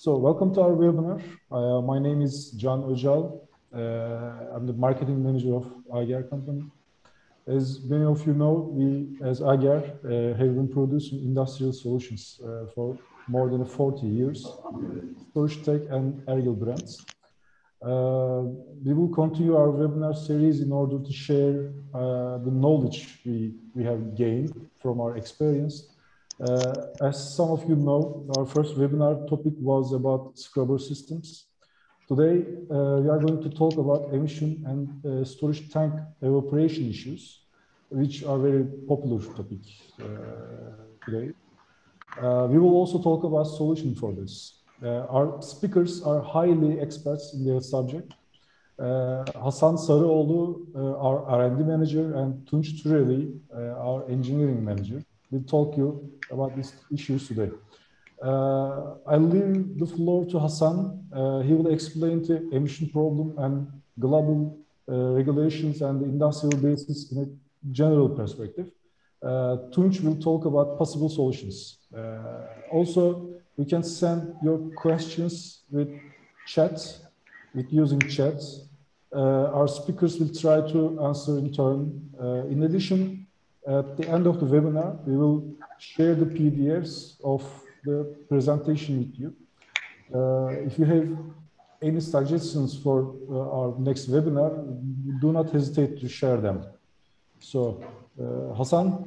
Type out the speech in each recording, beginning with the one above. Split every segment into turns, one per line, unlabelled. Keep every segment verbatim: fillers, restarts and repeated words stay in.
So welcome to our webinar. Uh, my name is Can Öcal. Uh, I'm the marketing manager of Ager company. As many of you know, we as Ager uh, have been producing industrial solutions uh, for more than forty years, StorageTech and Ergel brands. Uh, we will continue our webinar series in order to share uh, the knowledge we, we have gained from our experience. Uh, as some of you know, our first webinar topic was about scrubber systems. Today, uh, we are going to talk about emission and uh, storage tank evaporation issues, which are very popular topic uh, today. Uh, we will also talk about solution for this. Uh, our speakers are highly experts in their subject. Uh, Hasan Sarıoğlu, uh, our R and D manager, and Tunç Türeli, uh, our engineering manager, will talk you about these issues today. Uh, I'll leave the floor to Hasan. Uh, he will explain the emission problem and global uh, regulations and the industrial basis in a general perspective. Uh, Tunç will talk about possible solutions. Uh, also, you can send your questions with chat, with using chat. Uh, our speakers will try to answer in turn. Uh, in addition, at the end of the webinar, we will share the P D Fs of the presentation with you. Uh, if you have any suggestions for uh, our next webinar, do not hesitate to share them. So, uh, Hasan?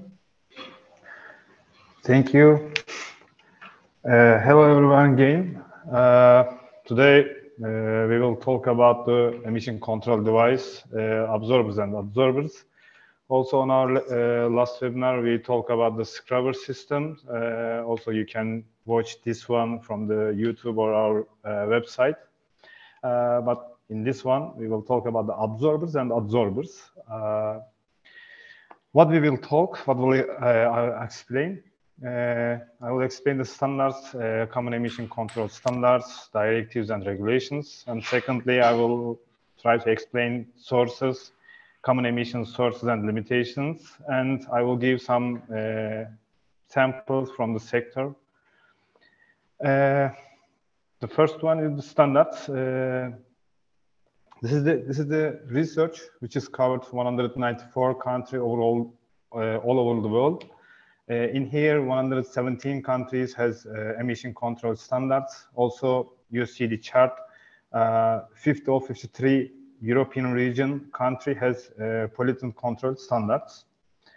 Thank you. Uh, hello everyone again. Uh, today uh, we will talk about the emission control device, uh, absorbers and adsorbers. Also on our uh, last webinar we talk about the scrubber system. Uh, also you can watch this one from the YouTube or our uh, website. Uh, but in this one we will talk about the absorbers and adsorbers. Uh, what we will talk, what will uh, I explain? Uh, I will explain the standards, uh, common emission control standards, directives and regulations. And secondly, I will try to explain sources, common emission sources and limitations. And I will give some uh, samples from the sector. Uh, the first one is the standards. Uh, this is the this is the research which is covered one hundred ninety-four countries overall, uh, all over the world. Uh, in here, one hundred seventeen countries has uh, emission control standards. Also, you see the chart, uh, fifty or fifty-three European region country has uh, pollutant control standards.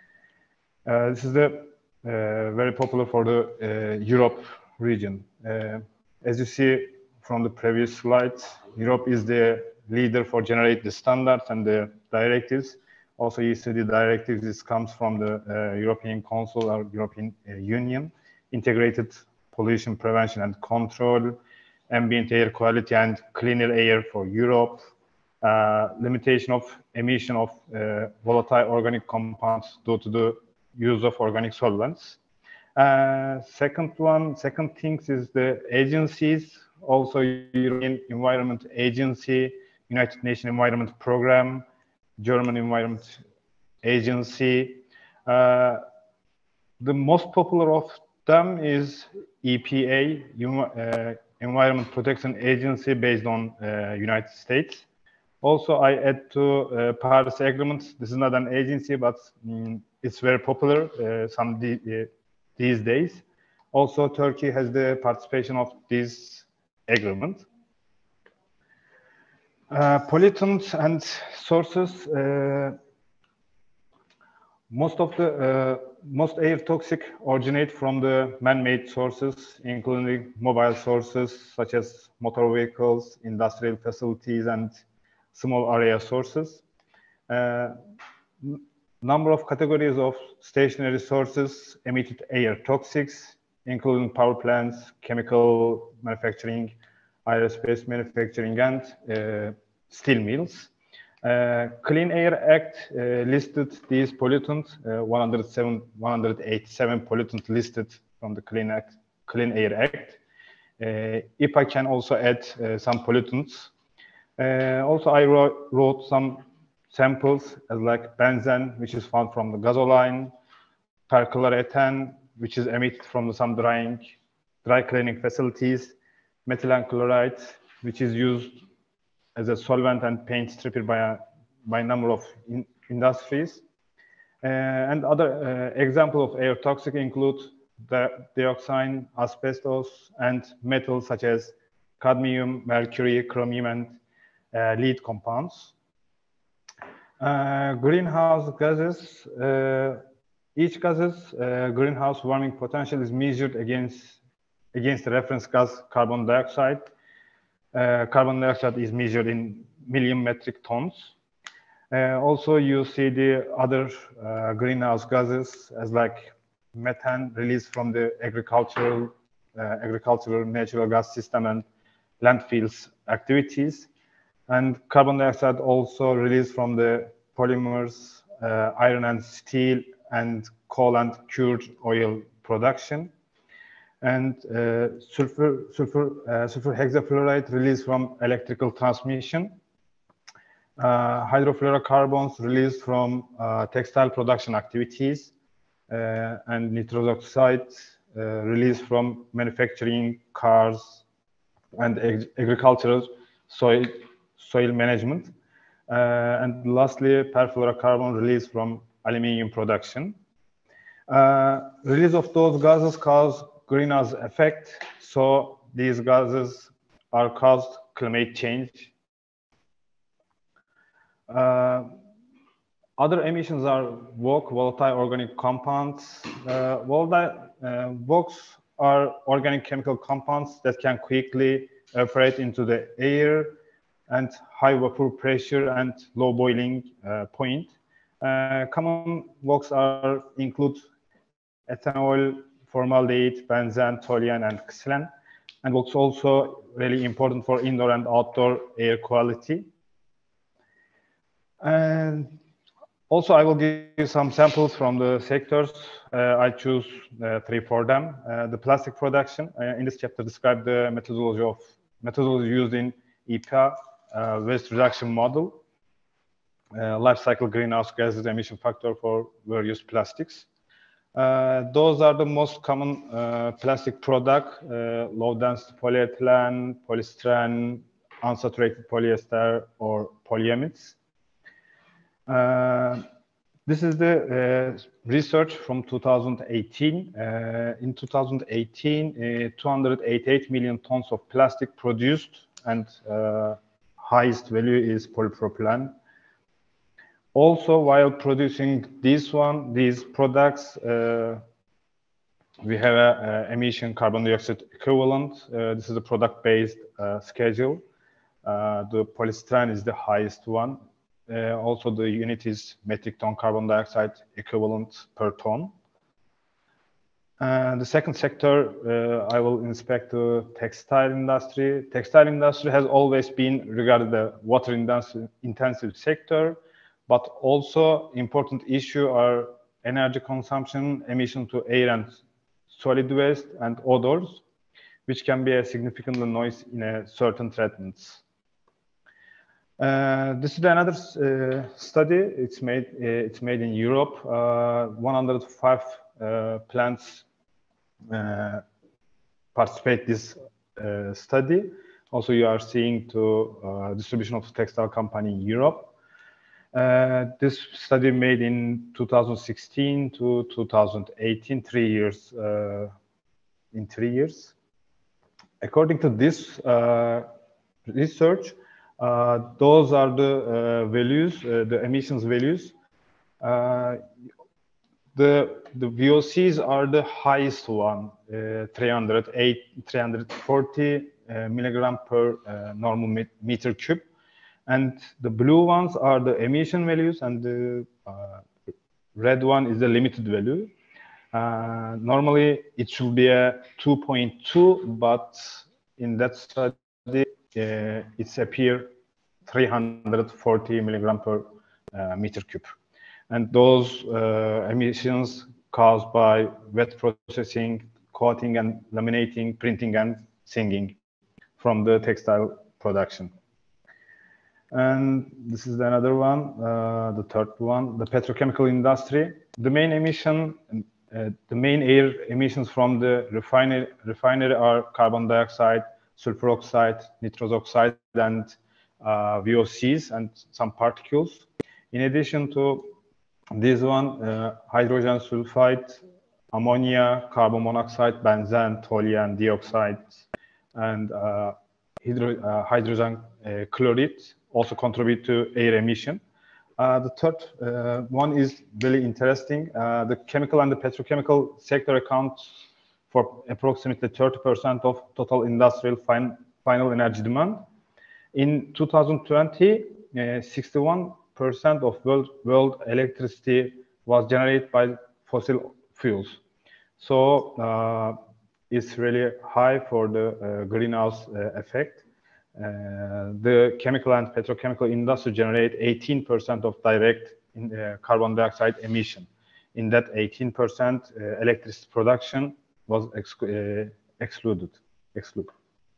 Uh, this is the, uh, very popular for the uh, Europe region. Uh, as you see from the previous slides, Europe is the leader for generate the standards and the directives. Also, you see the directives, this comes from the uh, European Council or European uh, Union, integrated pollution prevention and control, ambient air quality and cleaner air for Europe, uh, limitation of emission of uh, volatile organic compounds due to the use of organic solvents. Uh, second one, second things is the agencies, also European Environment Agency, United Nations Environment Program, German Environment Agency. Uh, the most popular of them is E P A, uh, Environment Protection Agency, based on uh, United States. Also, I add to uh, Paris Agreement. This is not an agency, but um, it's very popular uh, some uh, these days. Also, Turkey has the participation of this agreement. Uh, pollutants and sources. Uh, most of the uh, most air toxic originate from the man-made sources, including mobile sources such as motor vehicles, industrial facilities, and small area sources. Uh, number of categories of stationary sources emitted air toxics, including power plants, chemical manufacturing, aerospace manufacturing, and uh, steel mills. Uh, Clean Air Act uh, listed these pollutants, uh, one hundred seven, one hundred eighty-seven pollutants listed from the Clean, Act, Clean Air Act. Uh, I P A can also add uh, some pollutants. Uh, also, I wrote, wrote some samples as like benzene, which is found from the gasoline, perchlorethane, which is emitted from some drying, dry cleaning facilities, methylene chloride, which is used as a solvent and paint stripper by a, by a number of in, industries. Uh, and other uh, examples of air toxic include the dioxin, asbestos, and metals such as cadmium, mercury, chromium, and uh, lead compounds. Uh, greenhouse gases. Uh, each gas's uh, greenhouse warming potential is measured against against the reference gas carbon dioxide. Uh, carbon dioxide is measured in million metric tons. Uh, also, you see the other uh, greenhouse gases as like methane released from the agricultural, uh, agricultural natural gas system and landfills activities. And carbon dioxide also released from the polymers, uh, iron and steel, and coal and crude oil production. And uh, sulfur, sulfur, uh, sulfur hexafluoride released from electrical transmission. Uh, hydrofluorocarbons released from uh, textile production activities, uh, and nitrous oxide uh, released from manufacturing, cars, and ag agricultural soil, soil management. Uh, and lastly, perfluorocarbon released from aluminium production. Uh, release of those gases cause greenhouse effect, so these gases are caused climate change. Uh, other emissions are V O C, volatile organic compounds. Uh, volatile, uh, V O Cs are organic chemical compounds that can quickly evaporate into the air and high vapor pressure and low boiling uh, point. Uh, common V O Cs are include ethanol, formaldehyde, benzene, toluene, and xylene. And V O Cs also really important for indoor and outdoor air quality. And also, I will give you some samples from the sectors. Uh, I choose uh, three for them. Uh, the plastic production. Uh, in this chapter, describe the methodology of methodology used in E P A, uh, waste reduction model, uh, life cycle greenhouse gases emission factor for various plastics. Uh, those are the most common uh, plastic product: uh, low density polyethylene, polystyrene, unsaturated polyester, or polyamides. Uh, this is the uh, research from two thousand eighteen. Uh, in two thousand eighteen, uh, two hundred eighty-eight million tons of plastic produced, and uh, highest value is polypropylene. Also, while producing this one, these products, uh, we have a, a emission carbon dioxide equivalent. Uh, this is a product-based uh, schedule. Uh, the polystyrene is the highest one. Uh, also, the unit is metric ton carbon dioxide equivalent per ton. Uh, the second sector, uh, I will inspect the textile industry. Textile industry has always been regarded the water intensive sector, but also important issue are energy consumption, emission to air and solid waste, and odors, which can be a significant noise in a certain treatments. Uh, this is another uh, study. It's made. Uh, it's made in Europe. Uh, one hundred five uh, plants uh, participate this uh, study. Also, you are seeing to uh, distribution of textile company in Europe. Uh, this study made in two thousand sixteen to two thousand eighteen, three years. Uh, in three years, according to this uh, research. Uh, those are the uh, values, uh, the emissions values. Uh, the the V O Cs are the highest one, uh, three hundred eight, three hundred forty uh, milligram per uh, normal met meter cube, and the blue ones are the emission values, and the uh, red one is the limited value. Uh, normally, it should be a two point two, but in that study. Uh, it's appear three hundred forty milligram per uh, meter cube, and those uh, emissions caused by wet processing, coating and laminating, printing and singing from the textile production. And this is another one, uh, the third one, the petrochemical industry. The main emission, uh, the main air emissions from the refinery, refinery are carbon dioxide, sulfur oxide, nitrous oxide, and uh, V O Cs and some particles. In addition to this one, uh, hydrogen sulfide, ammonia, carbon monoxide, benzene, toluene, dioxide, and uh, hydro uh, hydrogen uh, chloride also contribute to air emission. Uh, the third uh, one is really interesting. Uh, the chemical and the petrochemical sector accounts for approximately thirty percent of total industrial fin final energy demand. In two thousand twenty, sixty-one percent uh, of world, world electricity was generated by fossil fuels. So uh, it's really high for the uh, greenhouse uh, effect. Uh, the chemical and petrochemical industry generate eighteen percent of direct in, uh, carbon dioxide emission. In that eighteen percent, uh, electricity production was ex uh, excluded. excluded.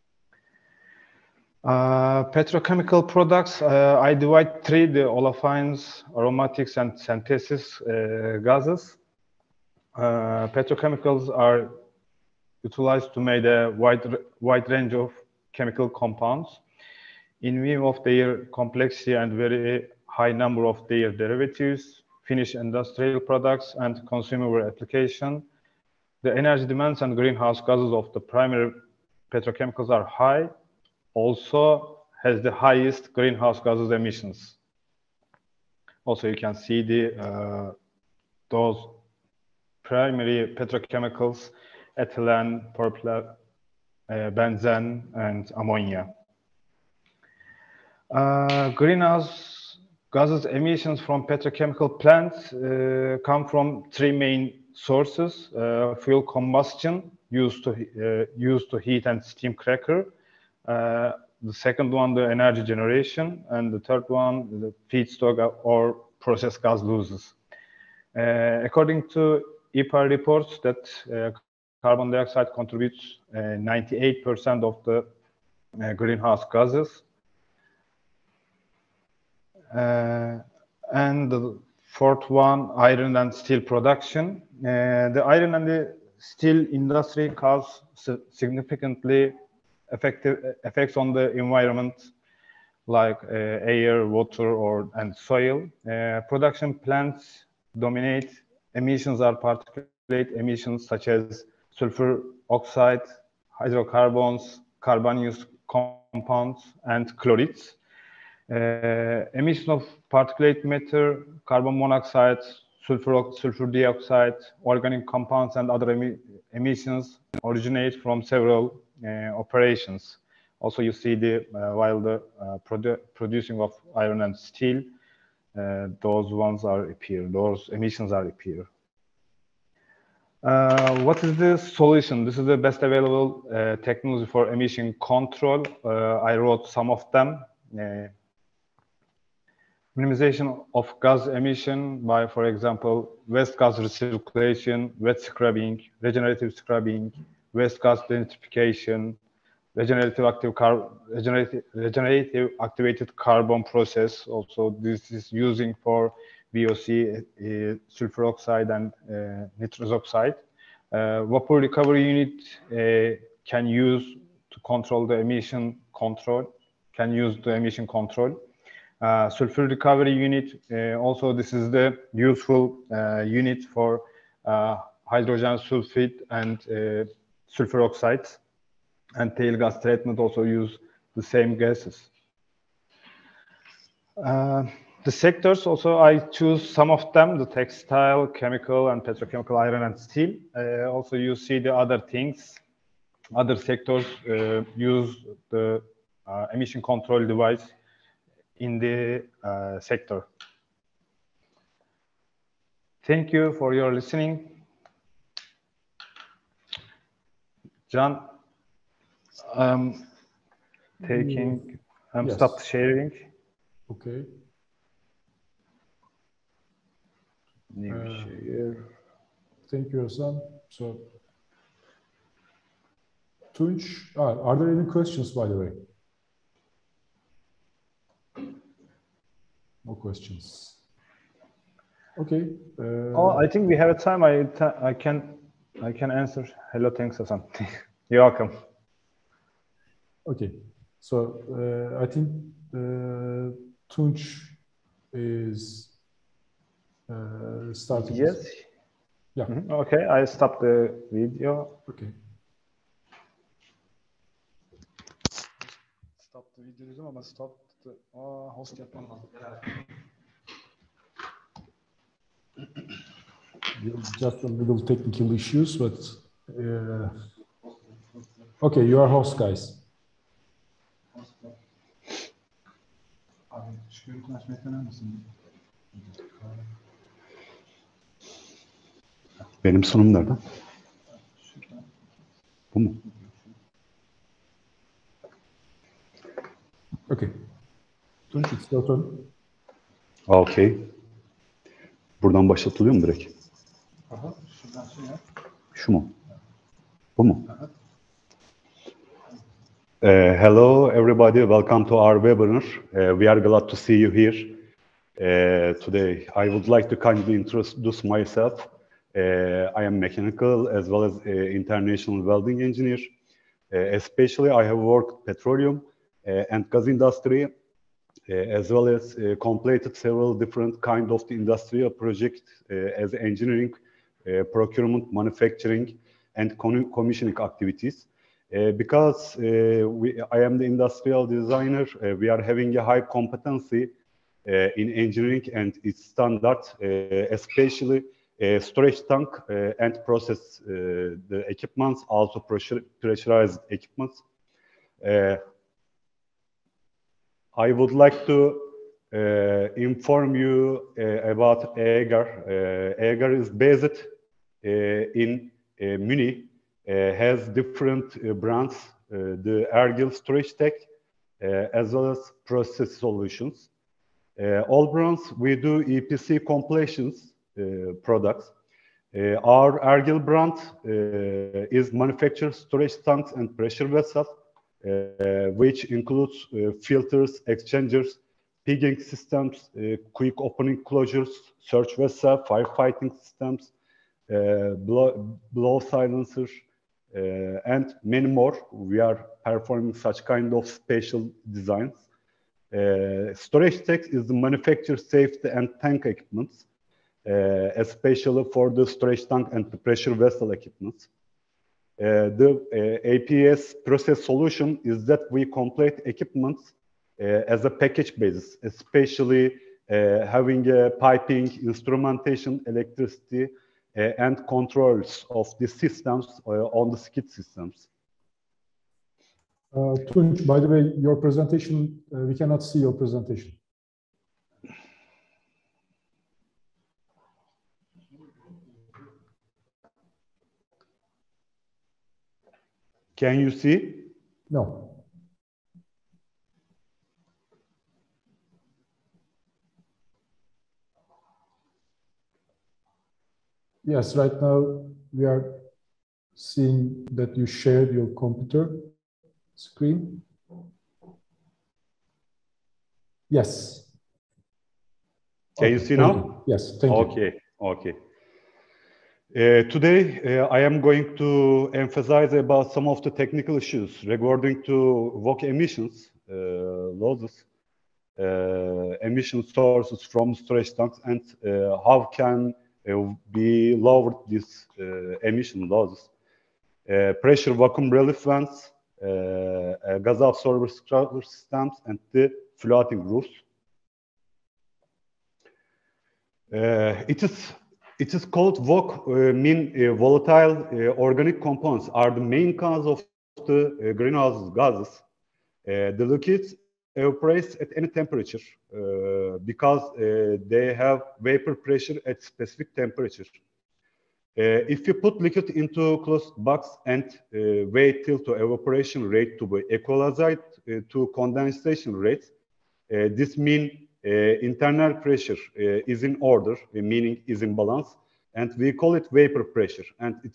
Uh, petrochemical products, uh, I divide three, the olefins, aromatics, and synthesis uh, gases. Uh, petrochemicals are utilized to make a wide, wide range of chemical compounds. In view of their complexity and very high number of their derivatives, finished industrial products, and consumer application, the energy demands and greenhouse gases of the primary petrochemicals are high, also has the highest greenhouse gases emissions. Also, you can see the uh, those primary petrochemicals, ethylene, propylene, uh, benzene, and ammonia. Uh, greenhouse gases emissions from petrochemical plants uh, come from three main sources: uh, fuel combustion, used to uh, used to heat and steam cracker. Uh, the second one, the energy generation, and the third one, the feedstock or process gas losses. Uh, according to E P A reports, that uh, carbon dioxide contributes ninety-eight percent uh, of the uh, greenhouse gases. Uh, and the fourth one, iron and steel production. Uh, the iron and the steel industry cause significantly effective effects on the environment, like uh, air, water, or and soil. Uh, production plants dominate. Emissions are particulate emissions such as sulfur oxide, hydrocarbons, carbon-use compounds, and chlorides. Uh, emission of particulate matter, carbon monoxide, sulfur, sulfur dioxide, organic compounds, and other emi emissions originate from several uh, operations. Also, you see the uh, while the uh, produ producing of iron and steel, uh, those ones are appear. Those emissions are appear. Uh, what is the solution? This is the best available uh, technology for emission control. Uh, I wrote some of them. Uh, minimization of gas emission by, for example, waste gas recirculation, wet scrubbing, regenerative scrubbing, waste gas denitrification, regenerative active car regenerative, regenerative activated carbon process. Also, this is using for V O C, uh, sulfur oxide, and uh, nitrous oxide. Uh, vapor recovery unit uh, can use to control the emission control, can use the emission control. Uh, sulfur recovery unit, uh, also this is the useful uh, unit for uh, hydrogen sulfide and uh, sulfur oxides. And tail gas treatment also use the same gases. Uh, the sectors also, I choose some of them, the textile, chemical, and petrochemical, iron and steel. Uh, also, you see the other things. Other sectors uh, use the uh, emission control device in the uh, sector. Thank you for your listening. John, I'm taking, I'm yes. stopped sharing.
Okay.
New
uh,
share.
Thank you, Hasan. So, Tunç, ah, are there any questions, by the way? No questions. Okay. Uh,
oh, I think we have a time. I I can I can answer. Hello, thanks, Hasan. You're welcome.
Okay. So uh, I think uh, Tunç is uh, starting.
Yes.
Yeah.
Mm-hmm. Okay, I stopped the video.
Okay.
Stop the video ama stop the Aa, host yapmam lazım.
Just a little technical issues, but uh, okay, you are host, guys.
Abi şu görüntünü açmayı dener misin?
Benim sunum nerede? Bu mu?
Okay. Tunç, it's your turn.
Okay. Buradan başlatılıyor mu direkt?
Aha, şuradan şey yap.
Şu mu? Bu mu? Uh, hello, everybody. Welcome to our webinar. Uh, we are glad to see you here uh, today. I would like to kindly introduce myself. Uh, I am mechanical as well as uh, international welding engineer. Uh, especially, I have worked petroleum uh, and gas industry, uh, as well as uh, completed several different kind of the industrial projects uh, as engineering, uh, procurement, manufacturing, and commissioning activities. Uh, because uh, we, I am the industrial designer, uh, we are having a high competency uh, in engineering and its standard, uh, especially uh, storage tank uh, and process uh, the equipments, also pressure, pressurized equipments. Uh, I would like to uh, inform you uh, about Aeger. Uh, Aeger is based uh, in uh, Munich. Uh, has different uh, brands, uh, the Ergil Storage Tech, uh, as well as Process Solutions. Uh, all brands, we do E P C completions uh, products. Uh, our Ergil brand uh, is manufactured storage tanks and pressure vessels, uh, which includes uh, filters, exchangers, pigging systems, uh, quick opening closures, search vessel, firefighting systems, uh, blow, blow silencers, Uh, and many more. We are performing such kind of special designs. Uh, storage Tech is the manufacturer safety and tank equipments, uh, especially for the storage tank and the pressure vessel equipments. Uh, the uh, A P S process solution is that we complete equipments uh, as a package basis, especially uh, having a piping, instrumentation, electricity, Uh, and controls of the systems uh, on the skid systems.
Uh, Tunç, by the way, your presentation, uh, we cannot see your presentation.
Can you see?
No. Yes, right now we are seeing that you shared your computer screen. Yes.
Can
okay,
you see
now?
You.
Yes, thank
okay,
you.
Okay, okay. Uh, today, uh, I am going to emphasize about some of the technical issues regarding to V O C emissions, uh, losses, uh, emission sources from storage tanks, and uh, how can uh, be lowered these uh, emission losses. Uh, pressure vacuum relief vents, uh, uh, gas absorber scrubber systems, and the floating roofs. Uh, it is it is called V O C, uh, mean uh, volatile uh, organic compounds are the main cause of the uh, greenhouse gases. Uh, the liquids evaporate at any temperature uh, because uh, they have vapor pressure at specific temperature. Uh, if you put liquid into closed box and uh, wait till the evaporation rate to be equalized uh, to condensation rate, uh, this means uh, internal pressure uh, is in order, uh, meaning is in balance, and we call it vapor pressure, and it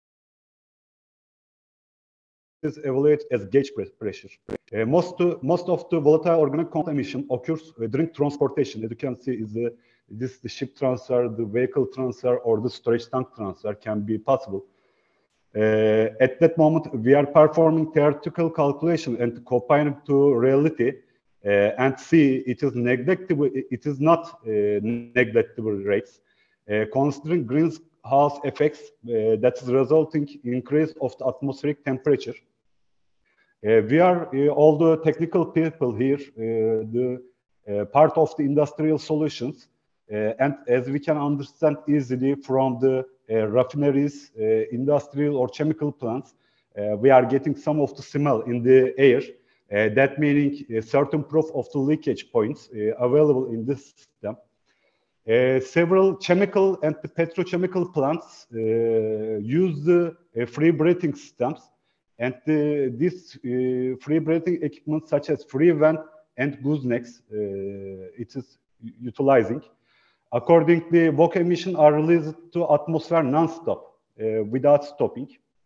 is evaluated as gauge pressure. Uh, most, to, most of the volatile organic compound emission occurs uh, during transportation. As you can see, is the this the ship transfer, the vehicle transfer, or the storage tank transfer can be possible. Uh, at that moment, we are performing theoretical calculation and comparing to reality, uh, and see it is negligible. It is not uh, negligible rates, uh, considering greenhouse effects uh, that is resulting increase of the atmospheric temperature. Uh, we are uh, all the technical people here, uh, the uh, part of the industrial solutions, uh, and as we can understand easily from the uh, refineries, uh, industrial or chemical plants, uh, we are getting some of the smell in the air. Uh, that meaning a certain proof of the leakage points uh, available in this system. Uh, several chemical and the petrochemical plants uh, use the uh, free breathing systems, and the, this uh, free breathing equipment such as free vent and goosenecks uh, it is utilizing. Accordingly, V O C emissions are released to atmosphere non-stop uh, without stopping.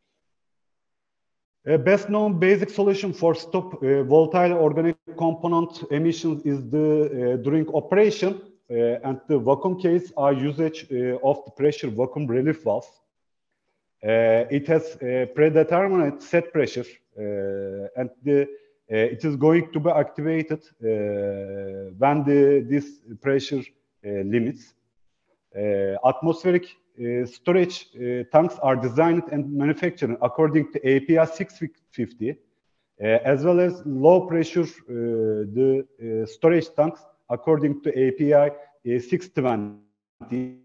A best known basic solution for stop uh, volatile organic component emissions is the uh, during operation uh, and the vacuum case are usage uh, of the pressure vacuum relief valves. Uh, it has a predetermined set pressure uh, and the, uh, it is going to be activated uh, when the, this pressure uh, limits. Uh, atmospheric uh, storage uh, tanks are designed and manufactured according to A P I six fifty, uh, as well as low pressure uh, the uh, storage tanks according to A P I uh, six twenty.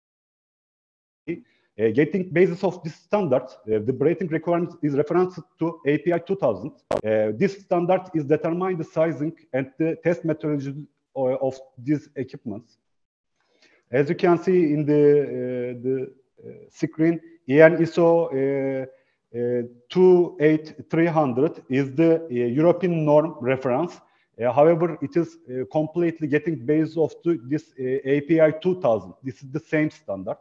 Uh, getting basis of this standard, uh, the breathing requirement is referenced to A P I two thousand. Uh, this standard is determine the sizing and the test methodology of these equipments. As you can see in the, uh, the uh, screen, E N I S O uh, uh, two eight three hundred is the uh, European norm reference. Uh, however, it is uh, completely getting based off to this uh, A P I two thousand. This is the same standard.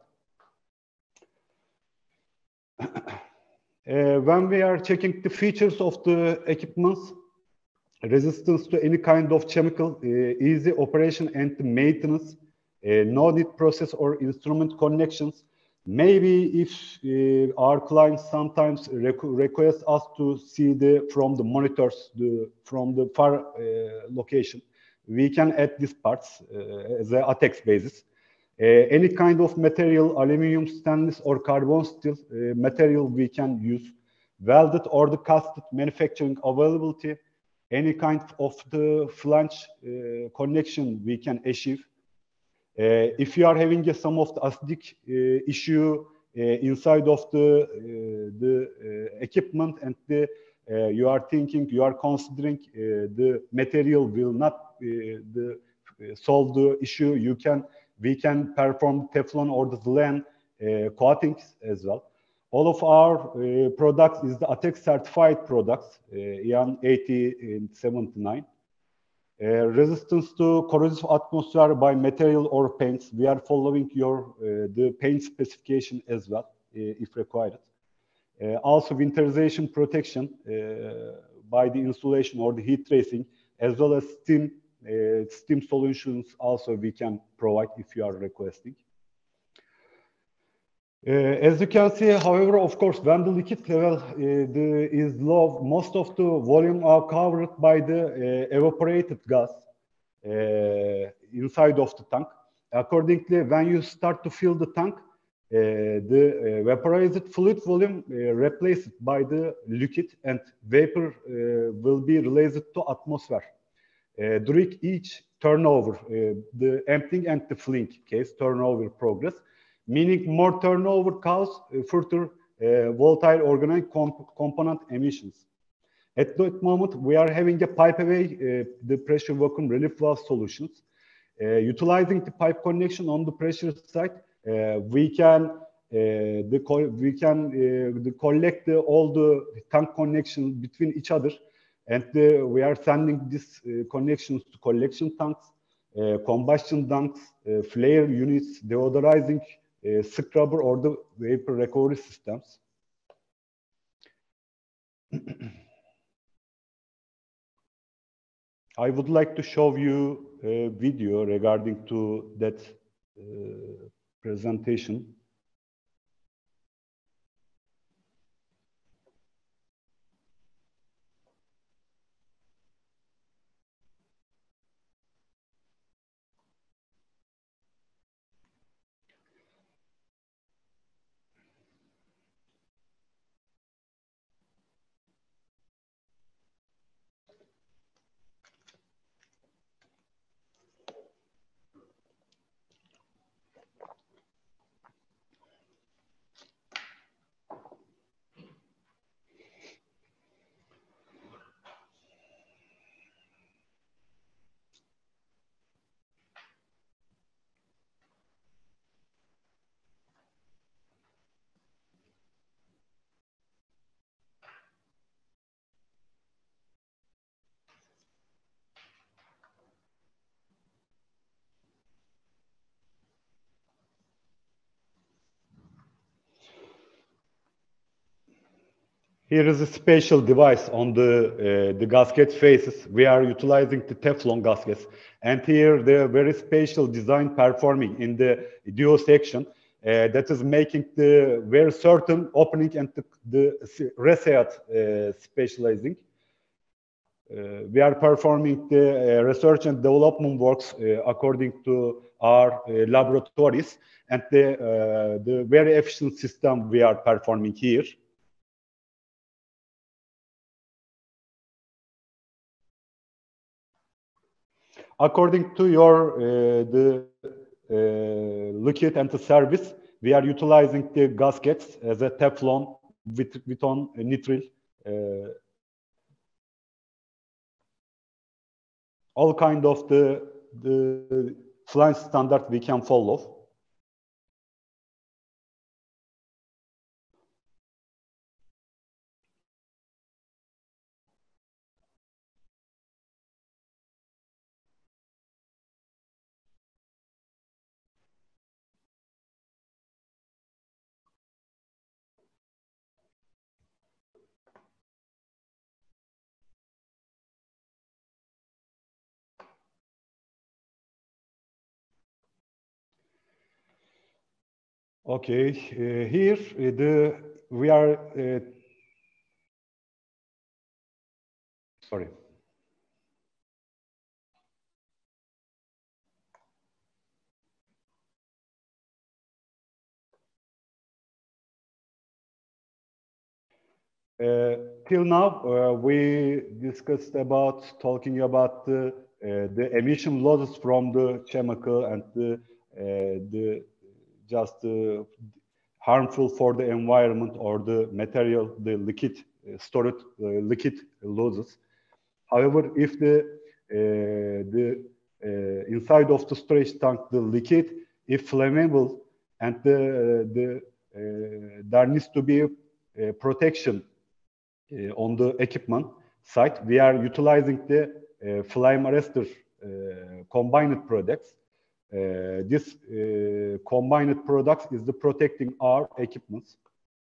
Uh, when we are checking the features of the equipments, resistance to any kind of chemical, uh, easy operation and maintenance, uh, no need process or instrument connections. Maybe if uh, our clients sometimes requ request us to see the from the monitors, the from the far uh, location, we can add these parts uh, as a ATEX basis. Uh, any kind of material, aluminum, stainless, or carbon steel uh, material we can use. Welded or the casted manufacturing availability, any kind of the flange uh, connection we can achieve. Uh, if you are having uh, some of the acidic uh, issue uh, inside of the, uh, the uh, equipment and the, uh, you are thinking, you are considering uh, the material will not uh, the, uh, solve the issue, you can we can perform Teflon or the Zlan uh, coatings as well. All of our uh, products is the ATEX certified products, uh, E N eighty seventy-nine. Uh, resistance to corrosive atmosphere by material or paints. We are following your uh, the paint specification as well, uh, if required. Uh, also winterization protection uh, by the insulation or the heat tracing, as well as steam Uh, steam solutions also we can provide if you are requesting. Uh, as you can see, however, of course, when the liquid level uh, the, is low, most of the volume are covered by the uh, evaporated gas uh, inside of the tank. Accordingly, when you start to fill the tank, uh, the uh, vaporized fluid volume uh, replaced by the liquid and vapor uh, will be released to atmosphere. Uh, during each turnover, uh, the emptying and the filling case, turnover progress, meaning more turnover cause uh, further uh, volatile organic comp component emissions. At that moment, we are having a pipe away, uh, the pressure vacuum relief valve solutions. Uh, utilizing the pipe connection on the pressure side, uh, we can uh, the we can uh, the collect the, all the tank connections between each other. And uh, we are sending these uh, connections to collection tanks, uh, combustion tanks, uh, flare units, deodorizing uh, scrubber or the vapor recovery systems. I would like to show you a video regarding to that uh, presentation. here is a special device on the, uh, the gasket faces. We are utilizing the Teflon gaskets. And here the very special design performing in the duo section uh, that is making the very certain opening and the, the reset uh, specializing. Uh, we are performing the uh, research and development works uh, according to our uh, laboratories and the, uh, the very efficient system we are performing here. According to your uh, the uh, liquid and the service, we are utilizing the gaskets as a Teflon with, with on nitrile. Uh, all kind of the the flange standard we can follow. Okay, uh, here uh, the we are uh, sorry. Uh, till now, uh, we discussed about talking about the uh, the emission losses from the chemical and the uh, the just uh, harmful for the environment or the material, the liquid uh, stored uh, liquid losses. However, if the uh, the uh, inside of the storage tank, the liquid, if flammable, and the the uh, there needs to be a protection uh, on the equipment side, we are utilizing the uh, flame arrestor uh, combined products. Uh, this uh, combined products is the protecting our equipments.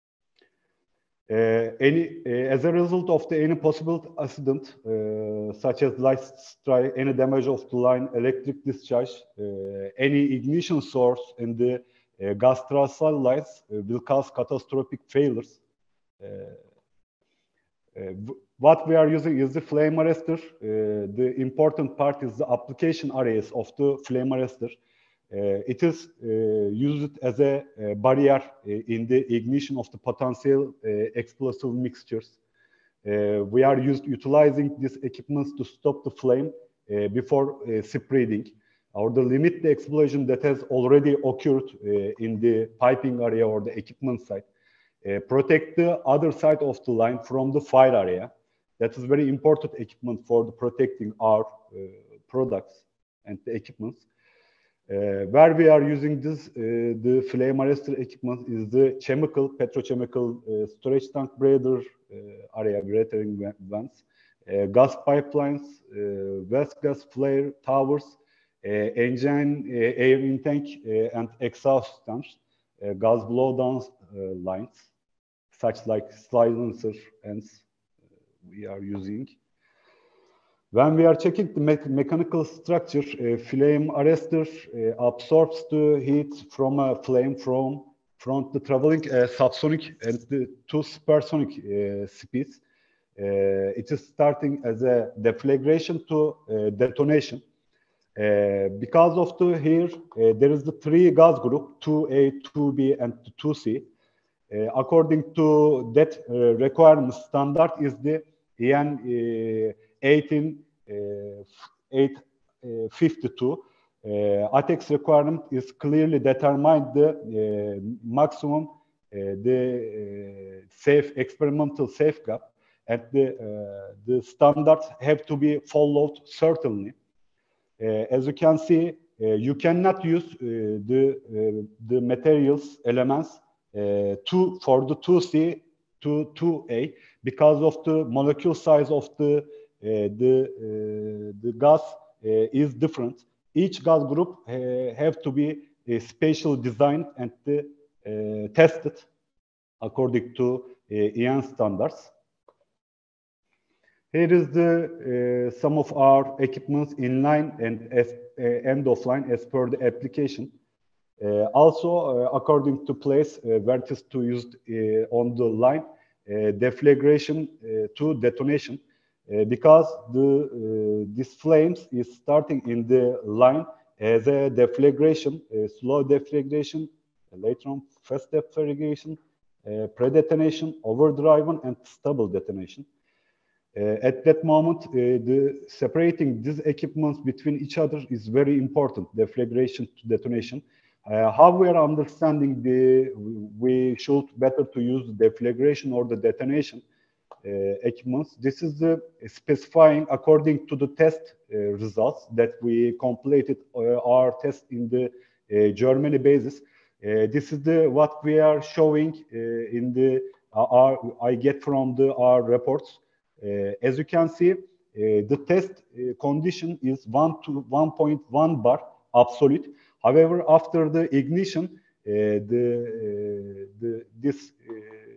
Uh, any, uh, as a result of the any possible accident, uh, such as light strike, any damage of the line, electric discharge, uh, any ignition source in the uh, gas transfer lines uh, will cause catastrophic failures. Uh, uh, what we are using is the flame arrestor. Uh, the important part is the application areas of the flame arrestor. Uh, it is uh, used as a, a barrier uh, in the ignition of the potential uh, explosive mixtures. Uh, we are used, utilizing these equipments to stop the flame uh, before uh, spreading, or to limit the explosion that has already occurred uh, in the piping area or the equipment side. Uh, protect the other side of the line from the fire area. That is very important equipment for the protecting our uh, products and the equipments. Uh, where we are using this, uh, the flame arrestor equipment is the chemical, petrochemical uh, storage tank breather uh, area, breathing vents, uh, gas pipelines, uh, waste gas flare towers, uh, engine uh, air intake uh, and exhaust systems, uh, gas blowdown uh, lines, such like silencer ends uh, we are using. When we are checking the me mechanical structure, a flame arrestor uh, absorbs the heat from a flame from, from the traveling uh, subsonic and the to supersonic uh, speeds. Uh, it is starting as a deflagration to uh, detonation. Uh, because of the here, uh, there is the three gas group, two A, two B, and two C. Uh, according to that uh, requirement standard is the E N uh, eighteen eight fifty-two. Uh, A T E X requirement is clearly determined the uh, maximum, uh, the uh, safe experimental safe gap, and the, uh, the standards have to be followed certainly. Uh, as you can see, uh, you cannot use uh, the, uh, the materials elements uh, two, for the two C to two A because of the molecule size of the Uh, the uh, the gas uh, is different. Each gas group uh, have to be uh, special designed and uh, tested according to uh, E N standards. Here is the uh, some of our equipments in line and as, uh, end of line as per the application. Uh, also, uh, according to place uh, where it is to used uh, on the line, uh, deflagration uh, to detonation, uh, because the uh, this flames is starting in the line as a deflagration, a slow deflagration, later on fast deflagration, uh, pre-detonation, overdrive, and stable detonation. Uh, at that moment, uh, the separating these equipments between each other is very important, deflagration to detonation. Uh, how we are understanding the, we should better to use the deflagration or the detonation uh, equipments. This is the specifying according to the test uh, results that we completed uh, our test in the uh, Germany basis. Uh, this is the what we are showing uh, in the uh, our I get from the our reports. Uh, as you can see, uh, the test uh, condition is one to one point one bar absolute. However, after the ignition, uh, the, uh, the this uh,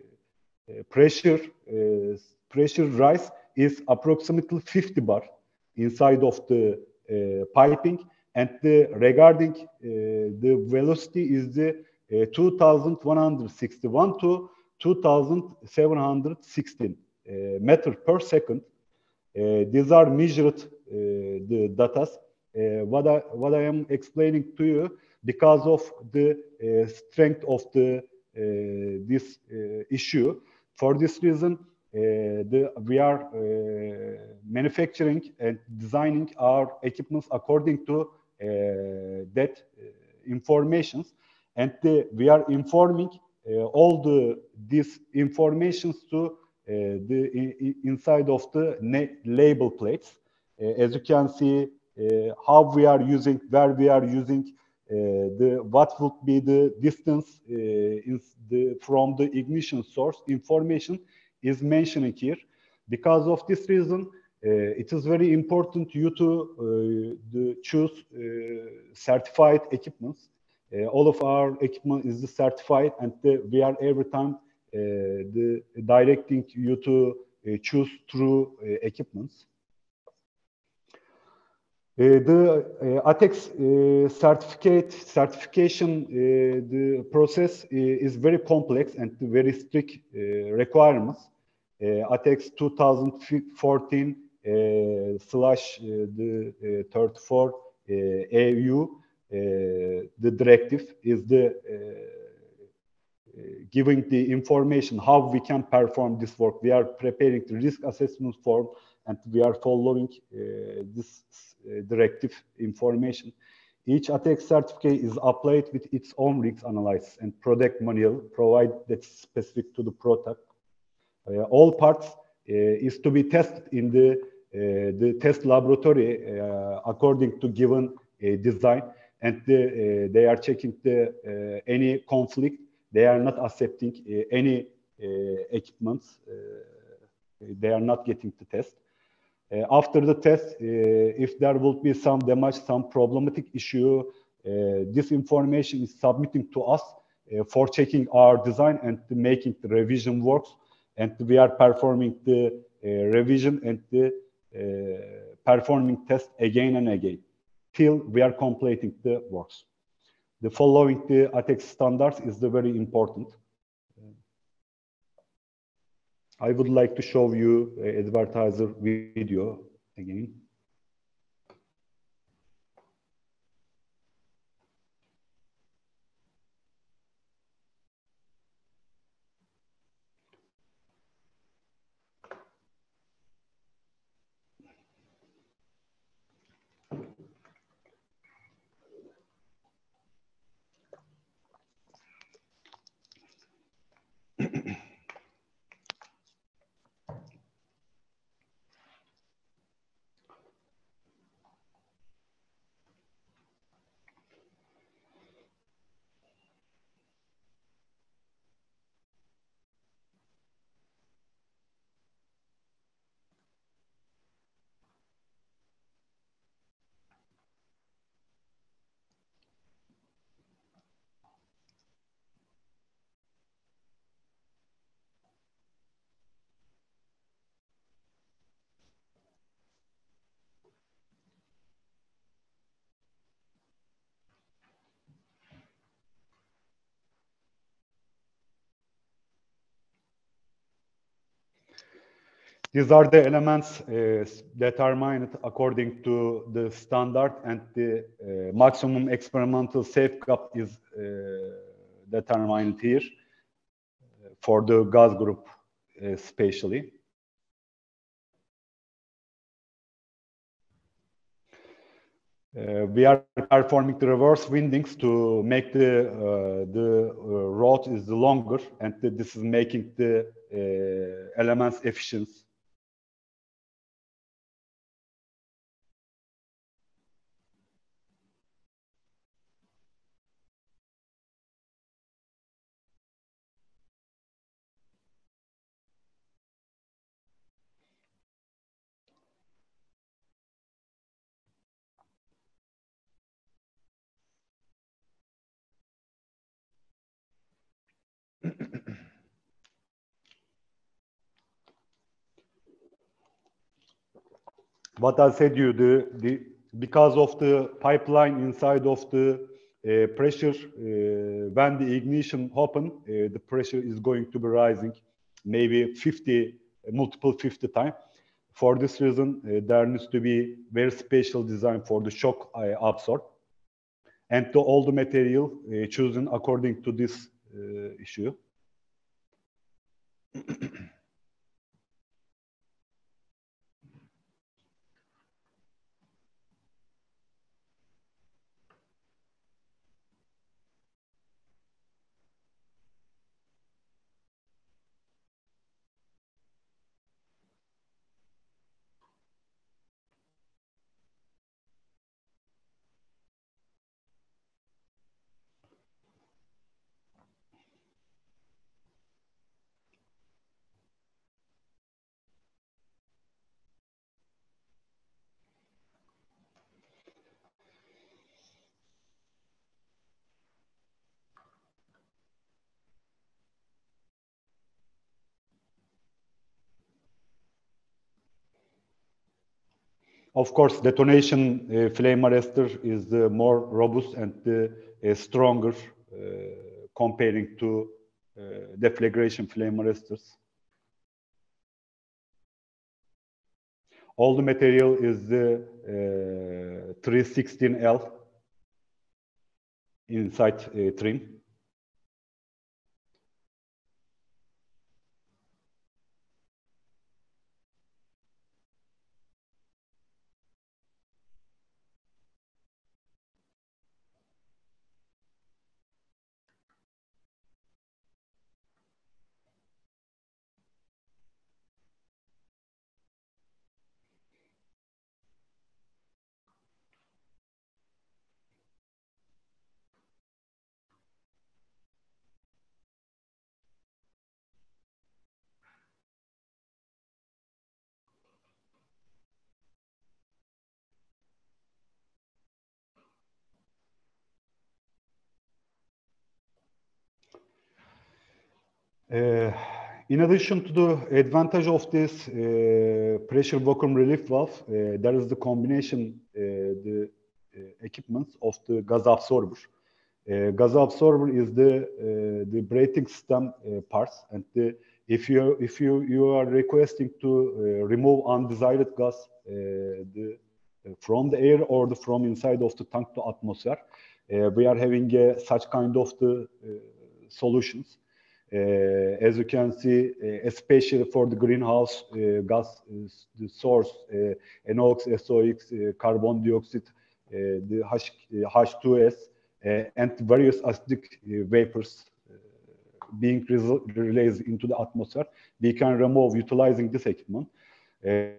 uh, pressure uh, pressure rise is approximately fifty bar inside of the uh, piping, and the regarding uh, the velocity is the uh, two thousand one hundred sixty-one to two thousand seven hundred sixteen uh, meter per second. Uh, these are measured uh, the data. Uh, what I what I am explaining to you because of the uh, strength of the uh, this uh, issue. For this reason, uh, the we are uh, manufacturing and designing our equipments according to uh, that uh, informations, and the, we are informing uh, all the these informations to uh, the in, inside of the label plates. Uh, as you can see, uh, how we are using, where we are using, uh, the what would be the distance uh, in the, from the ignition source information is mentioned here. Because of this reason, uh, it is very important you to uh, the choose uh, certified equipments. Uh, all of our equipment is certified, and the, we are every time uh, the directing you to uh, choose through uh, equipments. Uh, the uh, ATEX uh, certificate certification, uh, the process uh, is very complex and very strict uh, requirements. Uh, ATEX two thousand fourteen uh, slash uh, the uh, thirty-four uh, A U, uh, the directive is the uh, giving the information how we can perform this work. We are preparing the risk assessment form, and we are following uh, this uh, directive information. Each ATEX certificate is applied with its own risk analysis and product manual provided that's specific to the product. Uh, all parts uh, is to be tested in the uh, the test laboratory uh, according to given uh, design, and the, uh, they are checking the uh, any conflict. They are not accepting uh, any uh, equipments. Uh, they are not getting the test. Uh, after the test, uh, if there will be some damage, some problematic issue, uh, this information is submitting to us uh, for checking our design and making the revision works. And we are performing the uh, revision and the uh, performing test again and again till we are completing the works. The following the ATEX standards is the very important. I would like to show you an advertiser video again. These are the elements uh, determined according to the standard, and the uh, maximum experimental safe gap is uh, determined here for the gas group uh, spatially. Uh, we are performing the reverse windings to make the uh, the uh, road is longer, and the, this is making the uh, elements efficient. What I said you, the, the because of the pipeline inside of the uh, pressure, uh, when the ignition happen, uh, the pressure is going to be rising, maybe fifty, multiple fifty times. For this reason, uh, there needs to be very special design for the shock uh, absorb, and the, all the material uh, chosen according to this uh, issue. Of course, detonation uh, flame arrestor is the more robust and the uh, stronger uh, comparing to uh, deflagration flame arrestors. All the material is the uh, three sixteen L inside uh, trim. Uh, in addition to the advantage of this uh, pressure vacuum relief valve, uh, there is the combination, uh, the uh, equipment of the gas absorber. Uh, gas absorber is the uh, the braking system uh, parts, and the, if you if you you are requesting to uh, remove undesired gas uh, the, uh, from the air or the, from inside of the tank to atmosphere, uh, we are having uh, such kind of the uh, solutions. Uh, as you can see, uh, especially for the greenhouse uh, gas, uh, the source, uh, N O X, S O X, uh, carbon dioxide, uh, the H, uh, H two S, uh, and various acidic uh, vapors uh, being released into the atmosphere, we can remove utilizing this equipment. Uh,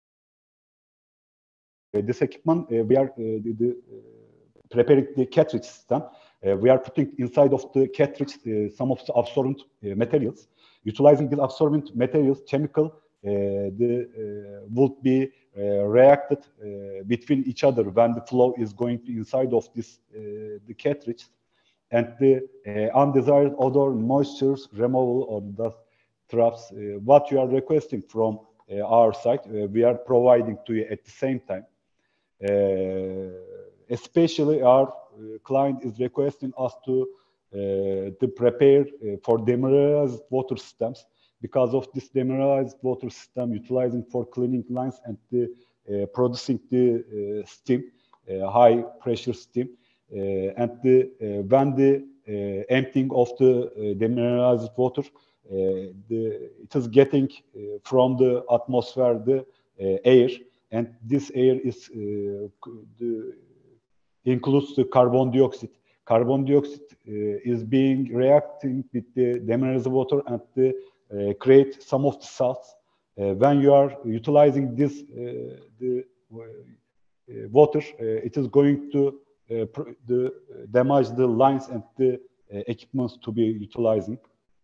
this equipment, uh, we are uh, the, the, uh, preparing the cartridge system. Uh, we are putting inside of the cartridge uh, some of the absorbent uh, materials. Utilizing the absorbent materials, chemical, uh, the, uh, would be uh, reacted uh, between each other when the flow is going to inside of this uh, the cartridge, and the uh, undesired odor, moistures, removal or dust traps. Uh, what you are requesting from uh, our side, uh, we are providing to you at the same time. Uh, especially our uh, client is requesting us to uh, to prepare uh, for demineralized water systems. because of this demineralized water system utilizing for cleaning lines and the, uh, producing the uh, steam, uh, high pressure steam, uh, and the, uh, when the uh, emptying of the uh, demineralized water, uh, the, it is getting uh, from the atmosphere the uh, air, and this air is uh, the, includes the carbon dioxide. Carbon dioxide uh, is being reacting with the demineralized water and the, uh, create some of the salts. Uh, when you are utilizing this uh, the uh, water, uh, it is going to uh, the, damage the lines and the uh, equipments to be utilizing.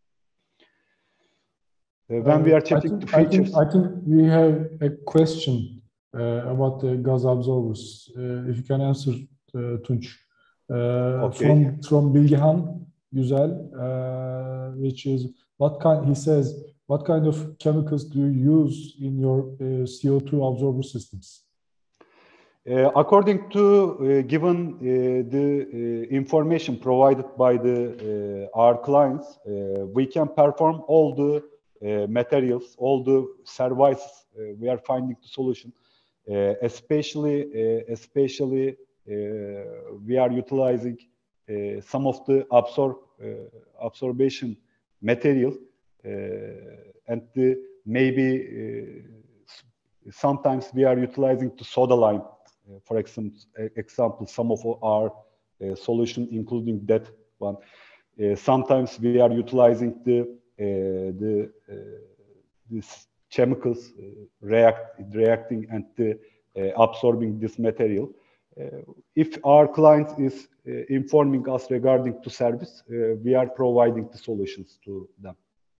Uh, when uh, we are checking
think,
the features,
I think, I think we have a question uh, about the gas absorbers. Uh, if you can answer, uh, Tunç. Uh,
okay.
From from Bilgehan Güzel, uh, which is what kind? He says, what kind of chemicals do you use in your uh, C O two absorber systems?
Uh, according to uh, given uh, the uh, information provided by the uh, our clients, uh, we can perform all the uh, materials, all the services. Uh, we are finding the solution, uh, especially uh, especially. Uh, we are utilizing uh, some of the absorb uh, absorption material, uh, and the, maybe uh, sometimes we are utilizing the soda lime, uh, for example, example some of our uh, solution including that one. Uh, sometimes we are utilizing the uh, the uh, these chemicals uh, react reacting and the, uh, absorbing this material. Uh, if our client is uh, informing us regarding to service, uh, we are providing the solutions to them.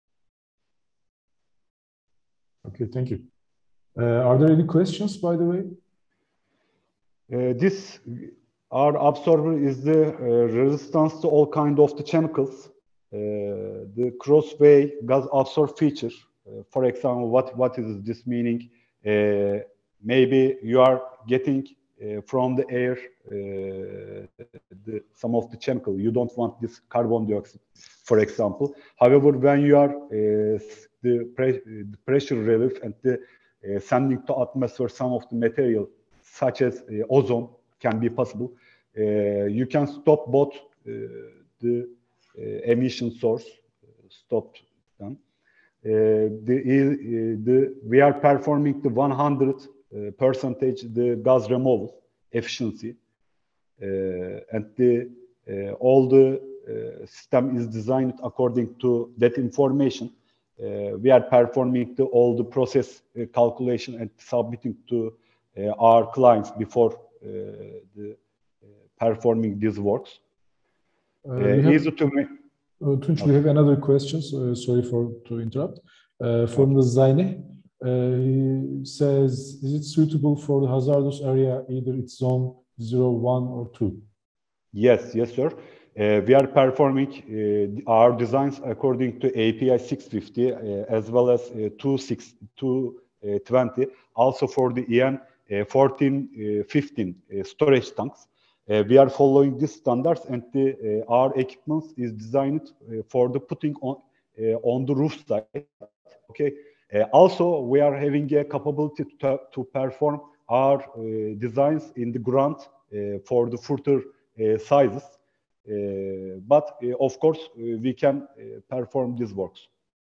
Okay, thank you. Uh, are there any questions, by the way?
Uh, this, our absorber is the uh, resistance to all kind of the chemicals. Uh, the crossway gas absorb feature. Uh, for example, what, what is this meaning? Uh, maybe you are getting Uh, from the air, uh, the, some of the chemical. You don't want this carbon dioxide, for example. However, when you are uh, the, pre the pressure relief and the uh, sending to atmosphere some of the material, such as uh, ozone, can be possible. Uh, you can stop both uh, the uh, emission source, stop them. Uh, the, uh, the, we are performing the one hundred Uh, percentage the gas removal efficiency, uh, and the uh, all the uh, system is designed according to that information. Uh, we are performing the, all the process uh, calculation and submitting to uh, our clients before uh, the uh, performing these works.
Uh, uh,
easy to make.
Uh, Tunç, okay. We have another question. So, sorry for to interrupt. Uh, from okay. the Zayne. Uh, he says, is it suitable for the hazardous area, either it's zone zero, one, or two?
Yes, yes, sir. Uh, we are performing uh, our designs according to A P I six fifty uh, as well as uh, two twenty, also for the E N uh, fourteen fifteen uh, storage tanks. Uh, we are following these standards, and the, uh, our equipment is designed uh, for the putting on, uh, on the roof side. Okay. Uh, also, we are having a capability to, to perform our uh, designs in the ground uh, for the further uh, sizes. Uh, but, uh, of course, uh, we can uh, perform these works.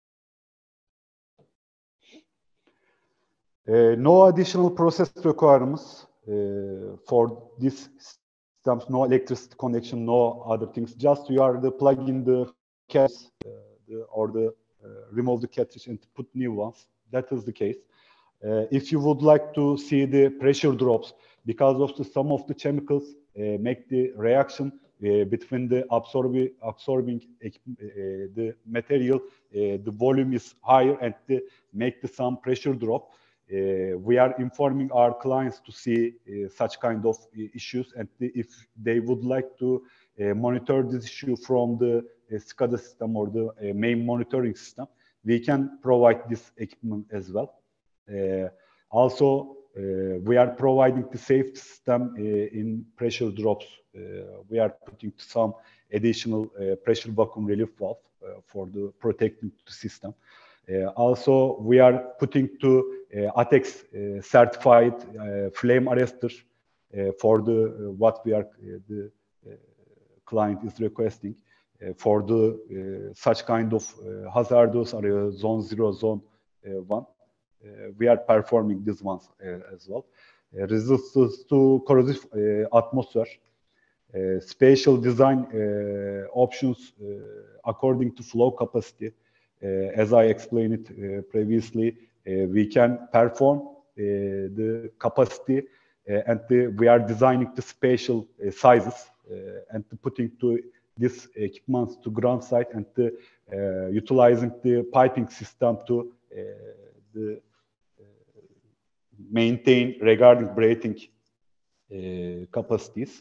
Uh, no additional process requirements uh, for these systems, no electricity connection, no other things. Just you are the plug in the case uh, the, or the Uh, remove the cartridge and put new ones. That is the case. Uh, if you would like to see the pressure drops, because of the some of the chemicals uh, make the reaction uh, between the absorbing, absorbing uh, the material, uh, the volume is higher, and the, make the some pressure drop. Uh, we are informing our clients to see uh, such kind of uh, issues, and the, if they would like to uh, monitor this issue from the uh, SCADA system or the uh, main monitoring system, we can provide this equipment as well. Uh, also, uh, we are providing the safety system uh, in pressure drops. Uh, we are putting some additional uh, pressure vacuum relief valve uh, for the protecting the system. Uh, also, we are putting to uh, A T E X uh, certified uh, flame arrestor uh, for the uh, what we are uh, the uh, client is requesting uh, for the uh, such kind of uh, hazardous area, zone zero, zone uh, one. Uh, we are performing these ones uh, as well. Uh, resistance to corrosive uh, atmosphere. Uh, spatial design uh, options uh, according to flow capacity. Uh, as I explained it uh, previously, uh, we can perform uh, the capacity uh, and the, we are designing the spatial uh, sizes uh, and to putting to this equipment to ground site and the, uh, utilizing the piping system to uh, the, uh, maintain regarding breathing uh, capacities.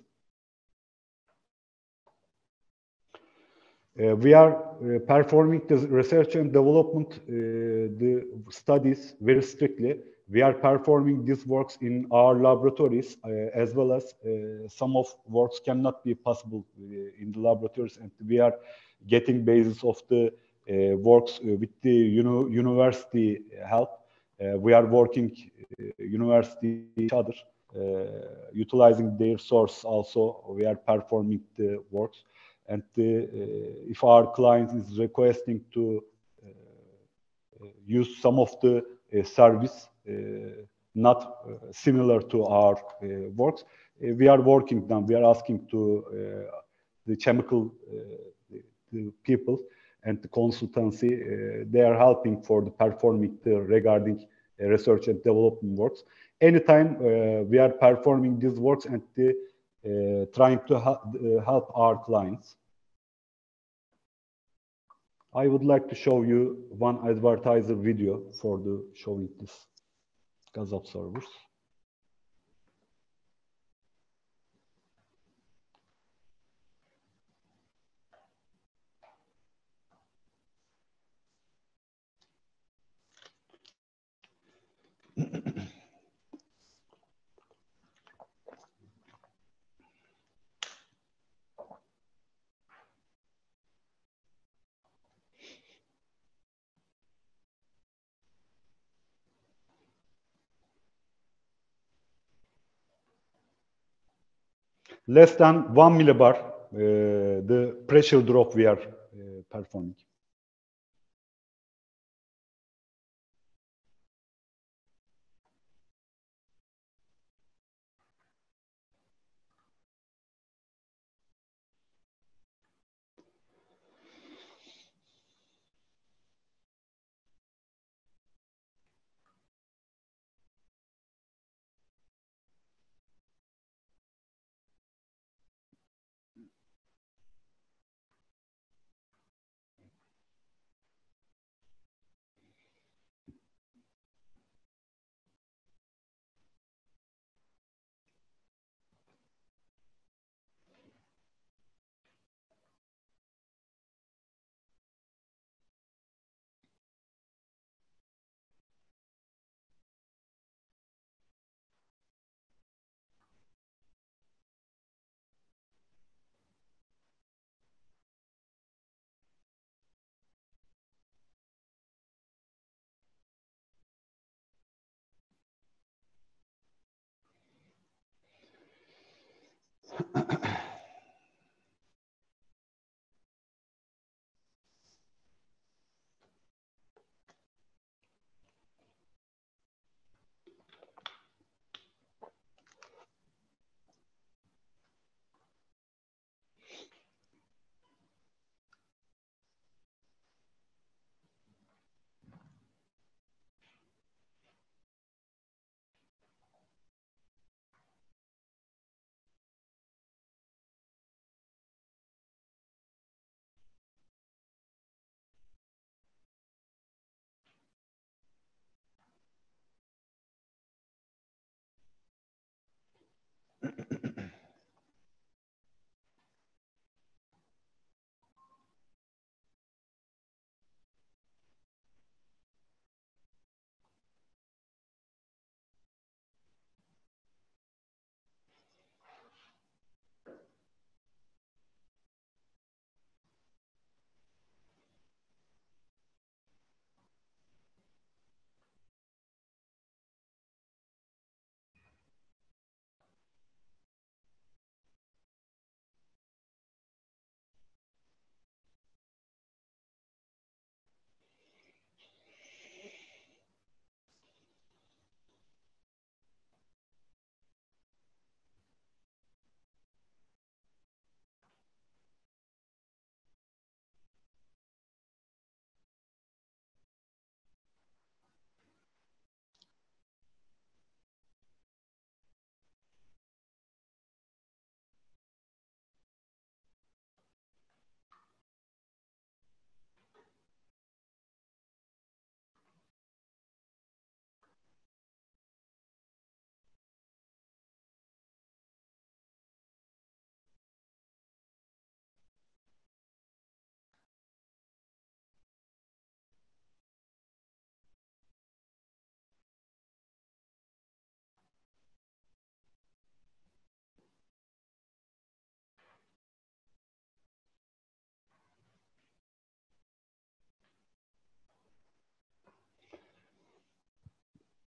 Uh, we are uh, performing the research and development, uh, the studies very strictly. We are performing these works in our laboratories, uh, as well as uh, some of works cannot be possible uh, in the laboratories, and we are getting basis of the uh, works uh, with the you know, university help. Uh, we are working uh, university each other, uh, utilizing their source also. We are performing the works. And the, uh, if our client is requesting to uh, use some of the uh, service uh, not uh, similar to our uh, works, uh, we are working them. We are asking to uh, the chemical uh, the, the people and the consultancy. Uh, they are helping for the performing the regarding uh, research and development works. Anytime uh, we are performing these works and the Uh, trying to ha uh, help our clients. I would like to show you one advertiser video for the showing this gas absorbers. Less than one millibar, uh, the pressure drop we are uh, performing.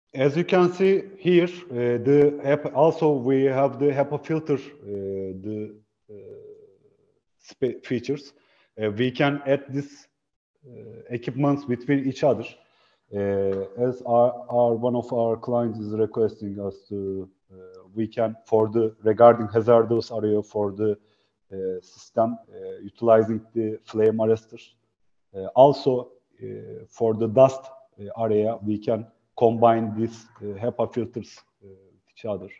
As you can see here, uh, the HEPA, also we have the HEPA filter, uh, the uh, features. Uh, we can add this uh, equipments between each other. Uh, as our, our one of our clients is requesting us to, uh, we can for the regarding hazardous area for the uh, system uh, utilizing the flame arrestor. Uh, also uh, for the dust uh, area, we can combine these uh, HEPA filters uh, with each other.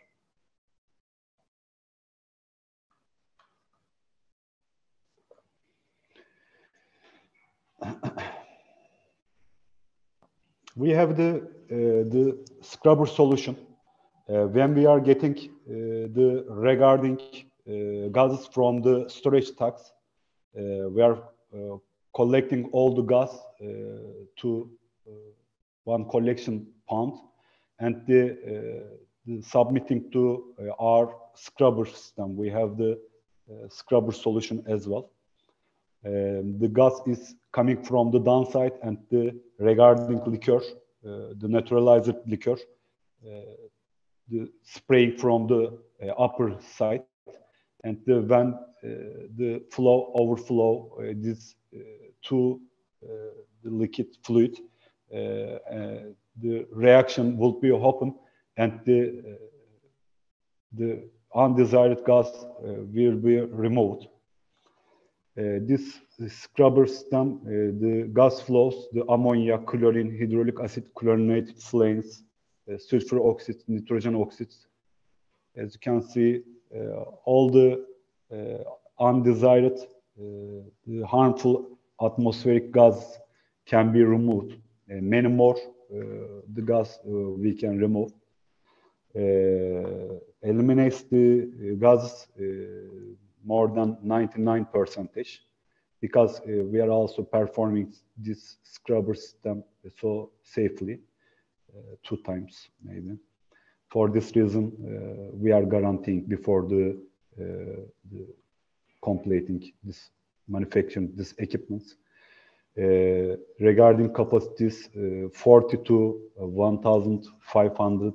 We have the uh, the scrubber solution. Uh, when we are getting uh, the regarding uh, gases from the storage tanks, uh, we are uh, collecting all the gas uh, to uh, one collection pond, and the, uh, the submitting to uh, our scrubber system. We have the uh, scrubber solution as well. Um, the gas is coming from the downside, and the regarding liquor, uh, the neutralizer liquor, uh, the spraying from the uh, upper side, and the, when uh, the flow overflow uh, this uh, to uh, the liquid fluid, uh, uh, the reaction will be open, and the uh, the undesired gas uh, will be removed. Uh, this scrubber system, uh, the gas flows, the ammonia, chlorine, hydraulic acid, chlorinated flames, uh, sulfur oxides, nitrogen oxides. As you can see, uh, all the uh, undesired, uh, the harmful atmospheric gas can be removed. Uh, many more uh, the gas uh, we can remove. Uh, eliminates the uh, gases uh, more than ninety-nine percentage, because uh, we are also performing this scrubber system so safely, uh, two times maybe. For this reason, uh, we are guaranteeing before the, uh, the completing this manufacturing this equipments. Uh, regarding capacities, uh, forty to one thousand five hundred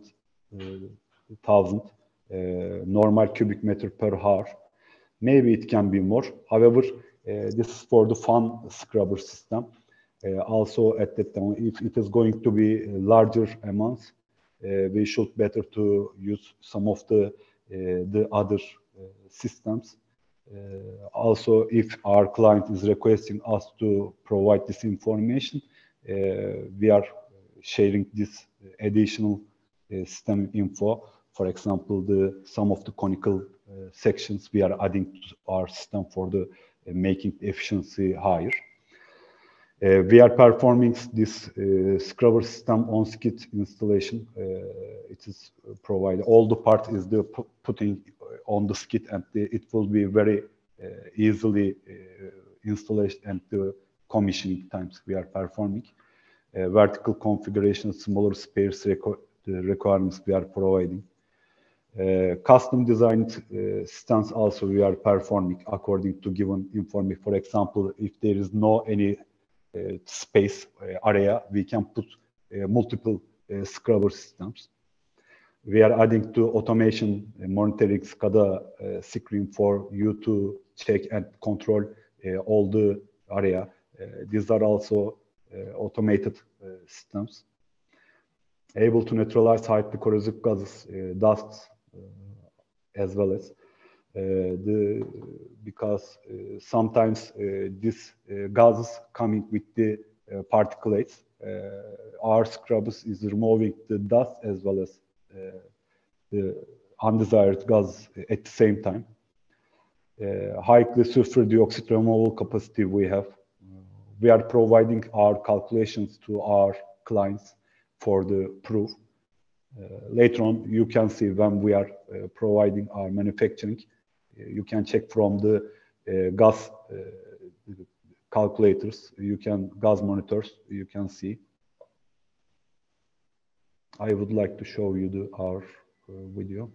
thousand uh, normal cubic meter per hour. Maybe it can be more. However, uh, this is for the fun scrubber system. Uh, also, at that time, if it is going to be larger amounts, uh, we should better to use some of the uh, the other uh, systems. Uh, also, if our client is requesting us to provide this information, uh, we are sharing this additional uh, system info. For example, the some of the conical uh, sections we are adding to our system for the uh, making efficiency higher. Uh, we are performing this uh, scrubber system on skid installation. Uh, it is provided, all the part is the putting on the skid, and the, it will be very uh, easily uh, installed, and the commissioning times we are performing. Uh, vertical configuration, smaller space requ the requirements we are providing. Uh, custom designed uh, systems also we are performing according to given information. For example, if there is no any uh, space uh, area, we can put uh, multiple uh, scrubber systems. We are adding to automation uh, monitoring SCADA uh, screen for you to check and control uh, all the area. Uh, these are also uh, automated uh, systems. Able to neutralize highly corrosive gases, uh, dust, uh, as well as uh, the because uh, sometimes uh, these uh, gases coming with the uh, particulates, uh, our scrubbers is removing the dust as well as uh, the undesired gas at the same time. Uh, high sulfur dioxide removal capacity we have. Uh, we are providing our calculations to our clients for the proof. Uh, later on, you can see when we are uh, providing our manufacturing, uh, you can check from the uh, gas uh, calculators, you can gas monitors, you can see. I would like to show you the, our uh, video.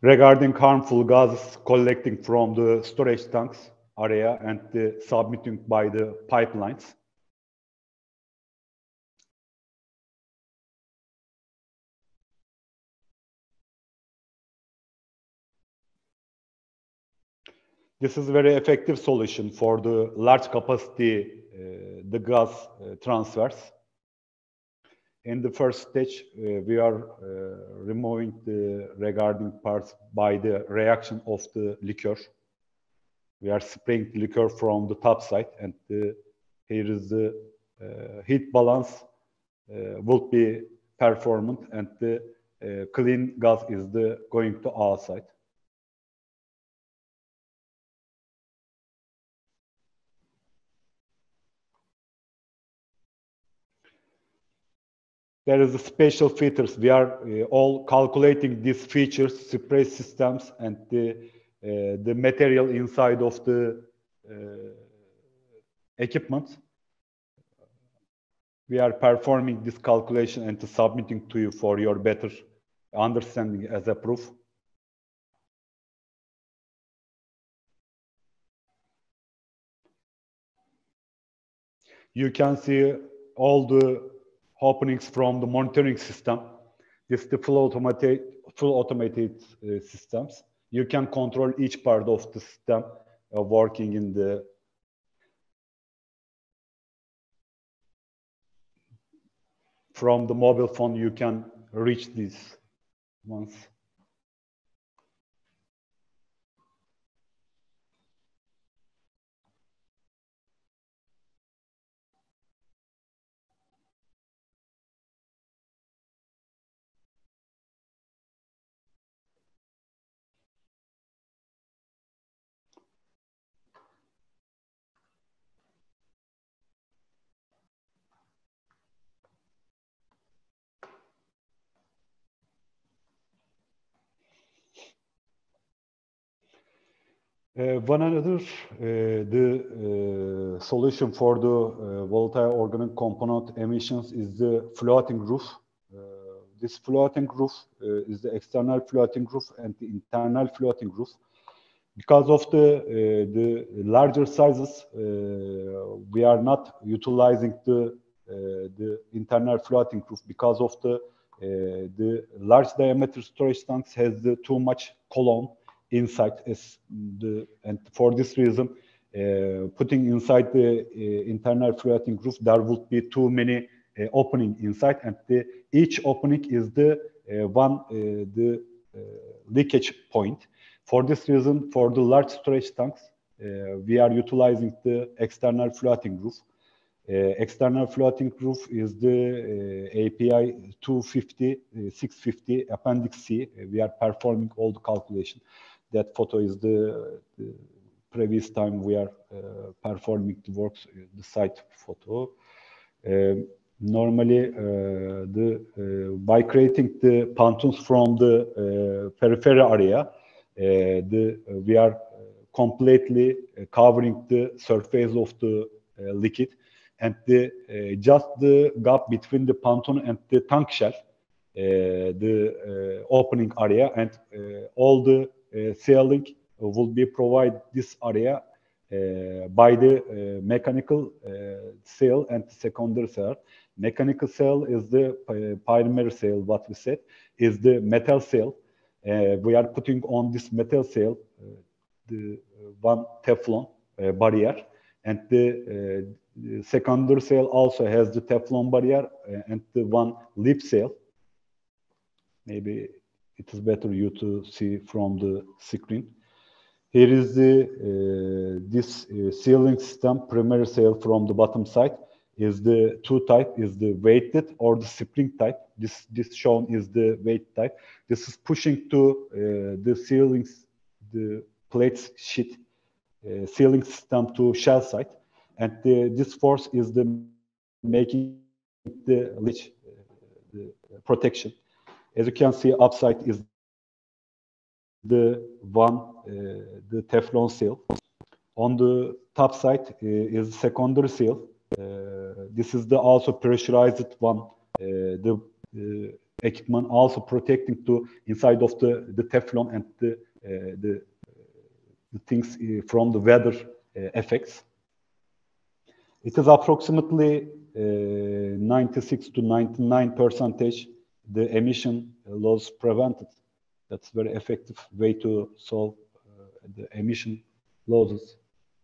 regarding harmful gases collecting from the storage tanks area and the submitting by the pipelines. This is a very effective solution for the large capacity uh, the gas uh, transfers. In the first stage, uh, we are uh, removing the regarding parts by the reaction of the liquor. We are spraying the liquor from the top side, and the, here is the uh, heat balance uh, will be performant, and the uh, clean gas is the going to outside. There is a special features. We are uh, all calculating these features, spray systems, and the uh, the material inside of the uh, equipment. We are performing this calculation and submitting to you for your better understanding as a proof. You can see all the openings from the monitoring system. This is the full automated, full automated uh, systems. You can control each part of the system uh, working in the from the mobile phone. You can reach these ones. Uh, one another, uh, the uh, solution for the uh, volatile organic component emissions is the floating roof. Uh, this floating roof uh, is the external floating roof and the internal floating roof. Because of the, uh, the larger sizes, uh, we are not utilizing the, uh, the internal floating roof because of the, uh, the large diameter storage tanks has the too much column inside, is the, and for this reason, uh, putting inside the uh, internal floating roof, there would be too many uh, opening inside, and the, each opening is the uh, one uh, the uh, leakage point. For this reason, for the large storage tanks, uh, we are utilizing the external floating roof. Uh, external floating roof is the uh, A P I two fifty, uh, six fifty Appendix C. Uh, we are performing all the calculation. That photo is the, the previous time we are uh, performing the works, uh, the site photo. Uh, normally, uh, the uh, by creating the pontoons from the uh, peripheral area, uh, the uh, we are completely covering the surface of the uh, liquid, and the uh, just the gap between the pontoon and the tank shell, uh, the uh, opening area, and uh, all the uh, sealing will be provided this area uh, by the uh, mechanical uh, seal and secondary seal. Mechanical seal is the uh, primary seal, what we said, is the metal seal. Uh, we are putting on this metal seal uh, the uh, one Teflon uh, barrier, and the, uh, the secondary seal also has the Teflon barrier uh, and the one lip seal. Maybe it is better you to see from the screen. Here is the uh, this uh, sealing system. Primary seal from the bottom side is the two type, is the weighted or the spring type. This this shown is the weight type. This is pushing to uh, the sealings, the plates sheet uh, sealing system to shell side, and the, this force is the making the leach uh, the protection. As you can see, upside is the one, uh, the Teflon seal. On the top side uh, is secondary seal. Uh, this is the also pressurized one. Uh, the uh, equipment, also protecting to inside of the, the Teflon and the, uh, the, the things from the weather uh, effects. It is approximately uh, ninety-six to ninety-nine percentage the emission loss prevented. That's very effective way to solve uh, the emission losses.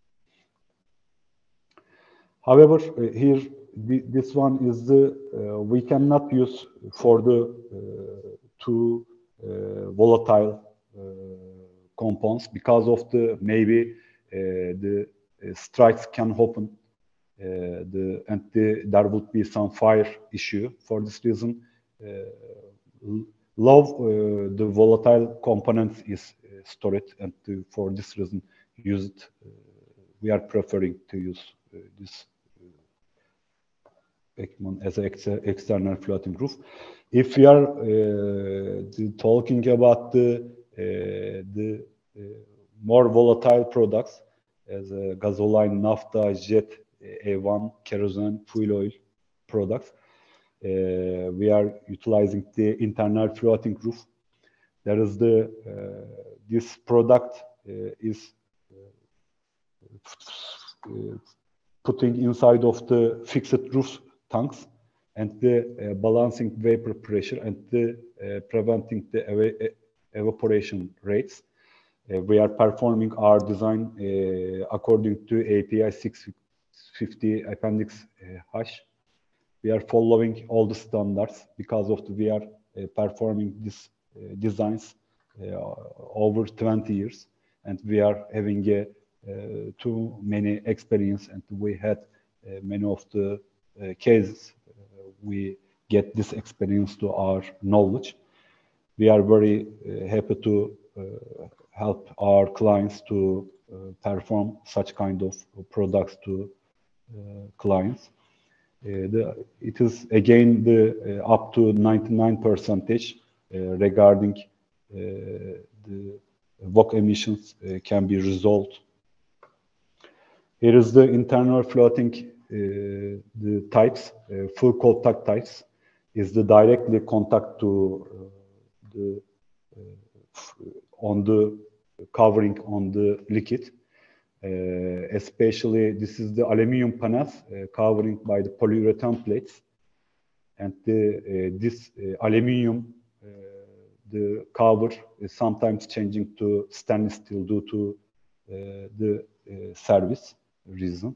However, uh, here the, this one is the uh, we cannot use for the uh, two uh, volatile uh, compounds because of the maybe uh, the uh, strikes can happen. Uh, the, and the, there would be some fire issue. For this reason, uh, low uh, the volatile components is uh, stored, and to, for this reason, use it. Uh, we are preferring to use uh, this uh, as an ex external floating roof. If we are uh, talking about the uh, the uh, more volatile products, as uh, gasoline, naphtha, jet, A one, kerosene, fuel oil products. Uh, we are utilizing the internal floating roof. There is the uh, this product uh, is uh, putting inside of the fixed roof tanks and the uh, balancing vapor pressure and the uh, preventing the ev evaporation rates. Uh, we are performing our design uh, according to A P I six fifty Appendix uh, H. We are following all the standards because of the, we are uh, performing these uh, designs uh, over twenty years, and we are having a, uh, too many experience, and we had uh, many of the uh, cases. Uh, we get this experience to our knowledge. We are very uh, happy to uh, help our clients to uh, perform such kind of products to uh, clients. Uh, the, it is again the uh, up to ninety-nine percentage uh, regarding uh, the V O C emissions uh, can be resolved. Here is the internal floating uh, the types, uh, full contact types is the directly contact to uh, the uh, on the covering on the liquid. Uh, especially, this is the aluminum panels uh, covering by the polyurethane plates, and the, uh, this uh, aluminum, uh, the cover is sometimes changing to stainless steel due to uh, the uh, service reason.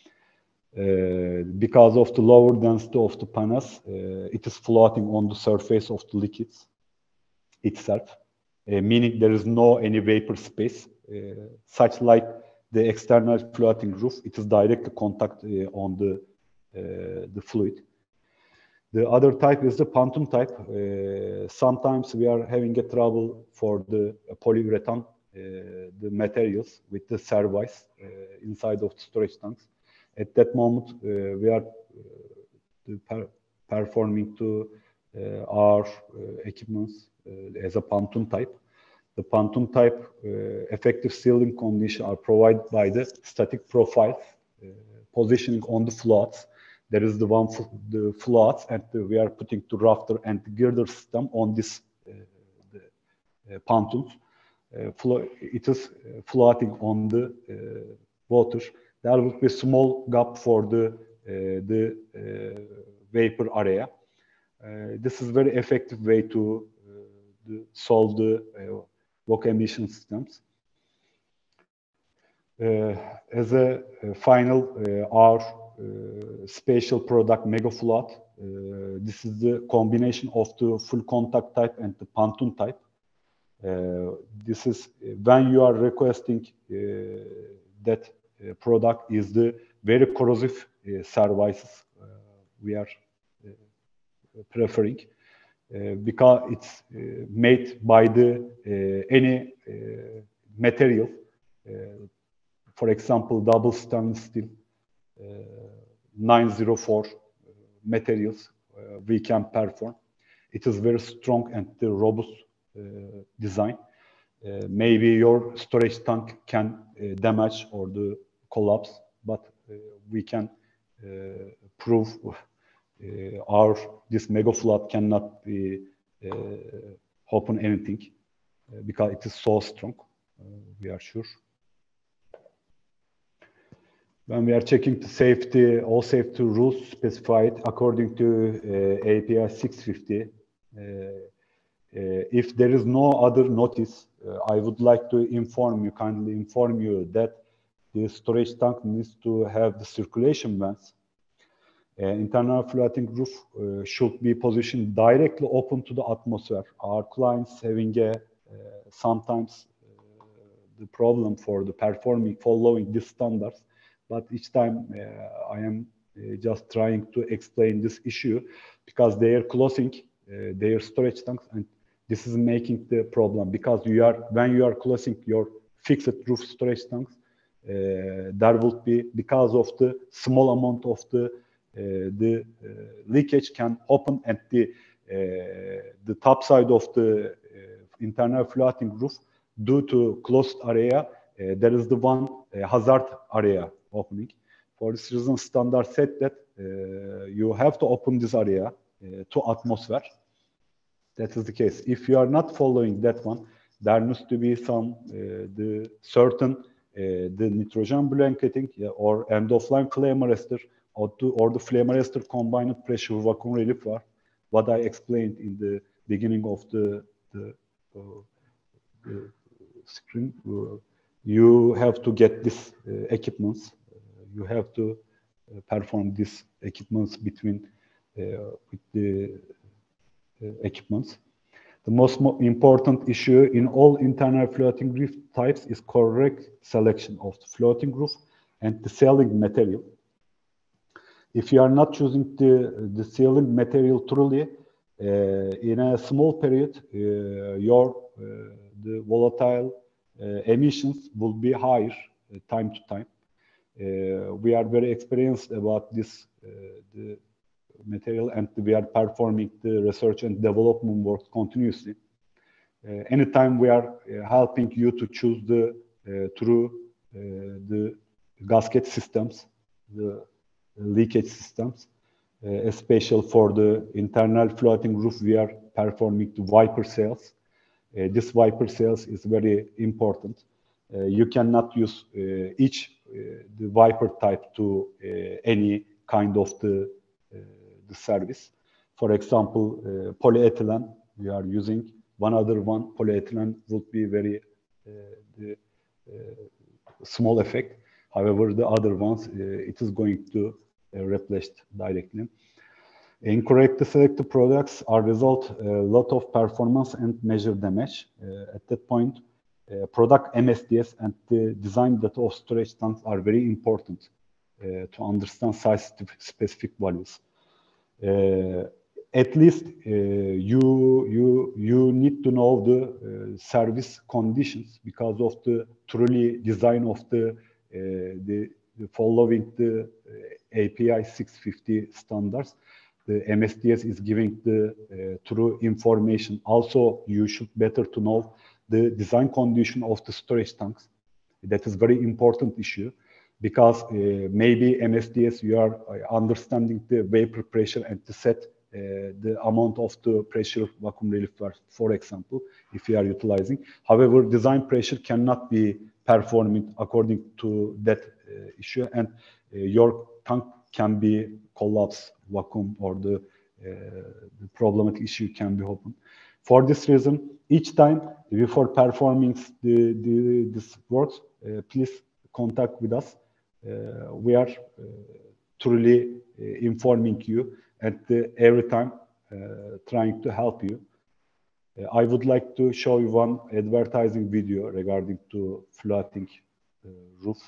Uh, because of the lower density of the panels, uh, it is floating on the surface of the liquids itself, uh, meaning there is no any vapor space, uh, such like the external floating roof. It is direct contact uh, on the uh, the fluid. The other type is the pontoon type. Uh, sometimes we are having a trouble for the polyurethane, uh, the materials with the service uh, inside of the storage tanks. At that moment, uh, we are uh, per performing to uh, our uh, equipments uh, as a pontoon type. The pontoon type uh, effective sealing conditions are provided by the static profiles uh, positioning on the floats. There is the one the floats, and the, we are putting the rafter and the girder system on this uh, the, uh, pontoons. Uh, it is uh, floating on the uh, water. There will be a small gap for the uh, the uh, vapor area. Uh, this is a very effective way to uh, the, solve the uh, V O C emission systems. Uh, as a, a final, uh, our uh, special product MegaFloat. Uh, this is the combination of the full contact type and the pontoon type. Uh, this is when you are requesting uh, that uh, product is the very corrosive uh, services uh, we are uh, preferring. Uh, because it's uh, made by the uh, any uh, material, uh, for example, double stainless steel, uh, nine oh four uh, materials uh, we can perform. It is very strong and uh, robust uh, design. Uh, maybe your storage tank can uh, damage or the collapse, but uh, we can uh, prove uh, our this mega flood cannot be uh, open anything uh, because it is so strong. Uh, we are sure. When we are checking the safety, all safety rules specified according to uh, A P I six fifty. Uh, uh, if there is no other notice, uh, I would like to inform you, kindly inform you that the storage tank needs to have the circulation vents. Uh, internal floating roof uh, should be positioned directly open to the atmosphere. Our clients having a uh, sometimes uh, the problem for the performing following these standards, but each time uh, I am uh, just trying to explain this issue because they are closing uh, their storage tanks, and this is making the problem because you are when you are closing your fixed roof storage tanks, uh, there will be because of the small amount of the Uh, the uh, leakage can open at the uh, the top side of the uh, internal floating roof due to closed area. Uh, there is the one uh, hazard area opening. For this reason, standard said that uh, you have to open this area uh, to atmosphere. That is the case. If you are not following that one, there needs to be some uh, the certain uh, the nitrogen blanketing yeah, or end of line flame arrestor. Or, to, or the flame arrestor combined pressure vacuum relief var. What I explained in the beginning of the, the, uh, the screen. Uh, you have to get this uh, equipments. Uh, you have to uh, perform these equipments between uh, with the uh, equipments. The most mo important issue in all internal floating roof types is correct selection of the floating roof and the ceiling material. If you are not choosing the, the ceiling material truly, uh, in a small period, uh, your uh, the volatile uh, emissions will be higher uh, time to time. Uh, we are very experienced about this uh, the material, and we are performing the research and development work continuously. Uh, anytime we are uh, helping you to choose the uh, through uh, the gasket systems, the leakage systems, uh, especially for the internal floating roof, we are performing the wiper cells. Uh, this wiper cells is very important. Uh, you cannot use uh, each uh, the wiper type to uh, any kind of the, uh, the service. For example, uh, polyethylene we are using. One other one, polyethylene would be very uh, the, uh, small effect. However, the other ones, uh, it is going to uh, replaced directly. Incorrectly selected products are result a lot of performance and measure damage. Uh, at that point, uh, product M S D S and the design data of storage tanks are very important uh, to understand size specific values. Uh, at least uh, you you you need to know the uh, service conditions because of the truly design of the uh, the, the following the uh, A P I six fifty standards. The M S D S is giving the uh, true information. Also, you should better to know the design condition of the storage tanks. That is very important issue because uh, maybe M S D S you are uh, understanding the vapor pressure and to set uh, the amount of the pressure vacuum relief var, for example, if you are utilizing. However, design pressure cannot be performing according to that uh, issue, and uh, your tank can be collapse vacuum or the, uh, the problematic issue can be open. For this reason, each time before performing the, the, this works, uh, please contact with us. Uh, we are uh, truly uh, informing you and uh, every time uh, trying to help you. Uh, I would like to show you one advertising video regarding to floating uh, roof.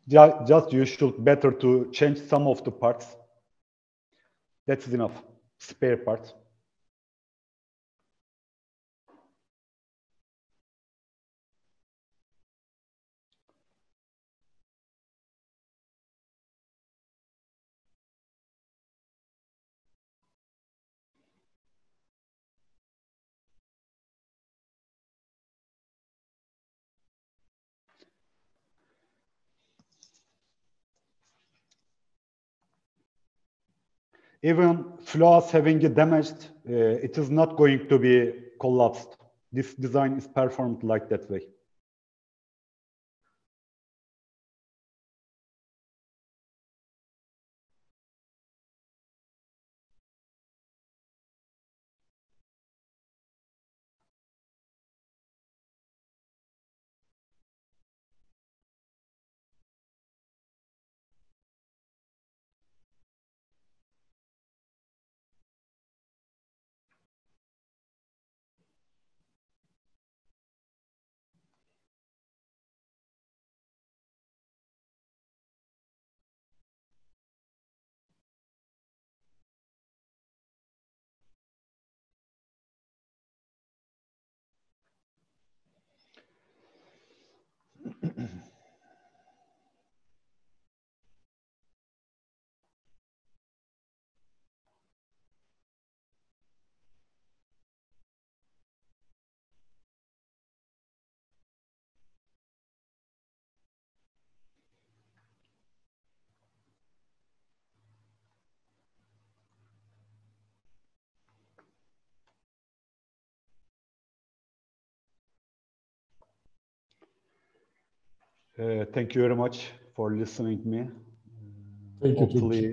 Just, just you should better to change some of the parts. That's enough. Spare parts. Even flaws having damaged, uh, it is not going to be collapsed. This design is performed like that way. Uh, thank you very much for listening to me.
Thank you.
Hopefully,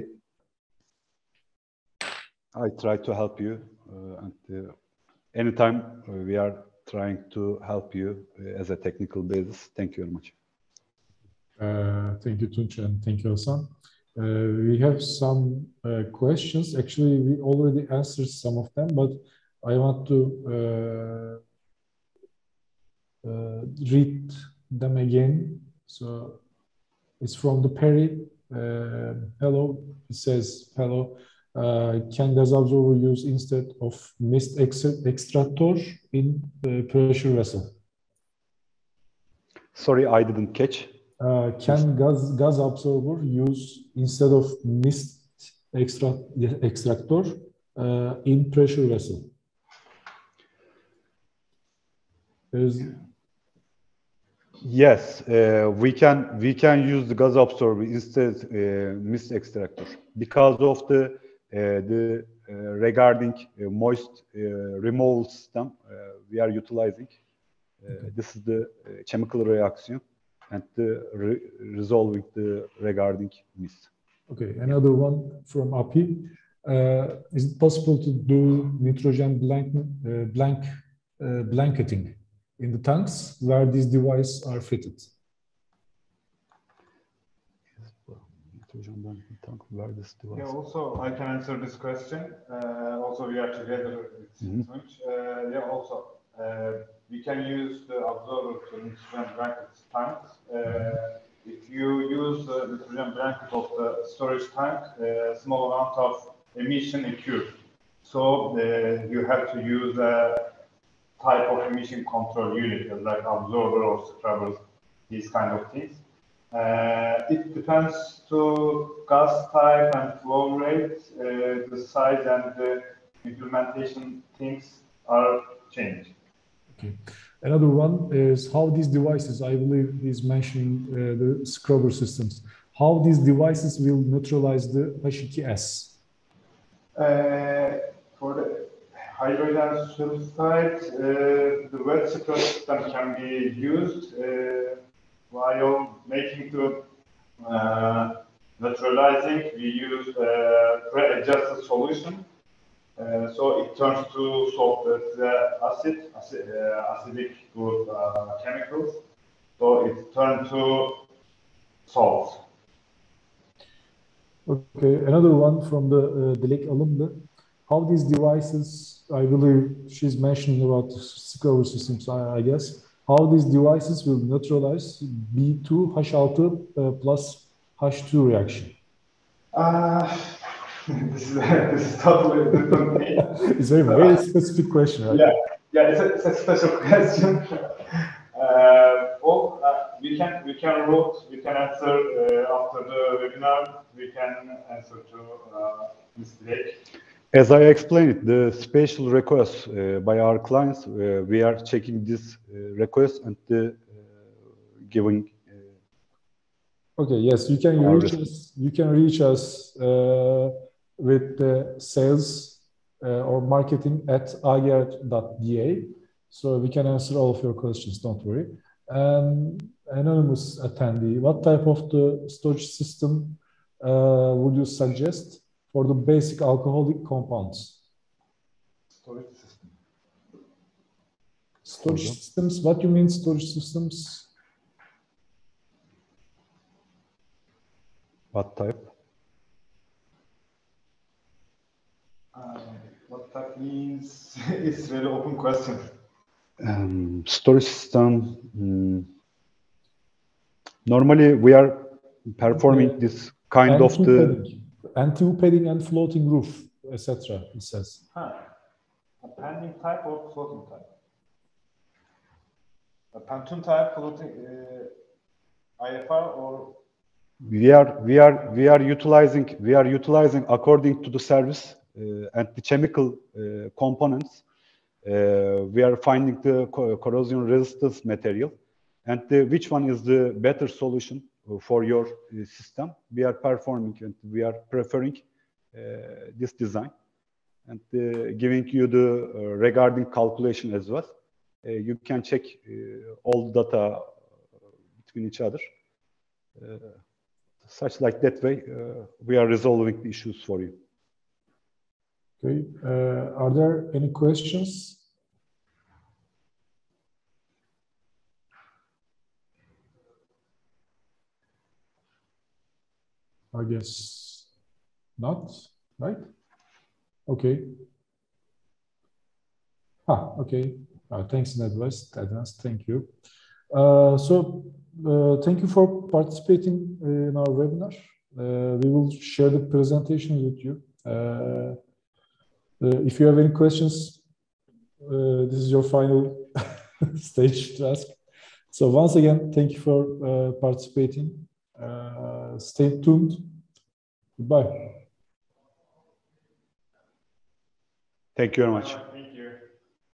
I try to help you. Uh, and uh, anytime uh, we are trying to help you uh, as a technical basis. Thank you very much.
Uh, thank you, Tunç, and thank you, Hasan. Uh, we have some uh, questions. Actually, we already answered some of them, but I want to uh, uh, read them again. So it's from the Perry. Uh, hello, it says, hello. Uh, can gas absorber use instead of mist ex extractor in the pressure vessel?
Sorry, I didn't catch.
Uh, can gas gas absorber use instead of mist extra, extractor uh, in pressure vessel? There's
Yes, uh, we can we can use the gas absorber instead uh, mist extractor because of the uh, the uh, regarding uh, moist uh, removal system uh, we are utilizing. Uh, okay. This is the uh, chemical reaction and the re resolving the regarding mist.
Okay, another one from A P I. Uh, is it possible to do nitrogen blank uh, blank uh, blanketing in the tanks where these devices are fitted?
Yeah, also I can answer this question. Uh, also, we are together with mm-hmm. uh, yeah, also uh, we can use the absorber to nitrogen blanket tanks. Uh, if you use the nitrogen blanket of the storage tank, a small amount of emission occurs. So uh, you have to use a type of emission control unit, like absorber or scrubbers, these kind of things. Uh, it depends to gas type and flow rate, uh, the size and the implementation things are changed.
Okay. Another one is how these devices, I believe he's mentioning uh, the scrubber systems, how these devices will neutralize the H two S?
Uh, for the hydrogen sulfide, uh, the wet scrubber system can be used uh, while making the uh, neutralizing. We use uh, pre-adjusted solution. Uh, so it turns to salt, uh, the acid, acid uh, acidic group uh, chemicals. So it turns to salt.
Okay, another one from the uh, Dilek alumni. How these devices, I believe she's mentioning about scrubber systems, I, I guess. how these devices will neutralize B two H six uh, plus H two reaction?
Uh, this is this is totally different thing.
It's a very, very specific question, right?
Yeah, yeah, it's a, it's a special question. uh, well, uh, we can we can wrote we can answer uh, after the webinar. We can answer to uh, Miz Dilek.
As I explained, the special requests uh, by our clients, uh, we are checking this uh, request and the, uh, giving. Uh,
okay. Yes, you can reach us. You can reach us uh, with the sales uh, or marketing at ager dot d a. So we can answer all of your questions. Don't worry. And anonymous attendee, what type of the storage system uh, would you suggest for the basic alcoholic compounds?
Storage system.
Storage okay. systems. What do you mean storage systems?
What type?
Uh, what that means is really open question.
Um, storage system. Um, normally, we are performing okay. this kind of the
anti padding and floating roof, et cetera. It says.
Huh. A pending type or floating type? A Pantone type floating uh, I F R or?
We are we are we are utilizing we are utilizing according to the service uh, and the chemical uh, components. Uh, we are finding the co corrosion resistance material, and the, which one is the better solution for your uh, system. We are performing and we are preferring uh, this design, and uh, giving you the uh, regarding calculation as well. Uh, you can check uh, all data between each other. Uh, such like that way, uh, we are resolving the issues for you.
Okay. Uh, are there any questions? I guess not, right? Okay. Ah, okay. Uh, thanks in advance, advance. Thank you. Uh, so, uh, thank you for participating in our webinar. Uh, we will share the presentation with you. Uh, uh, if you have any questions, uh, this is your final stage to ask. So once again, thank you for uh, participating. Uh, stay tuned. Goodbye.
Thank you very much.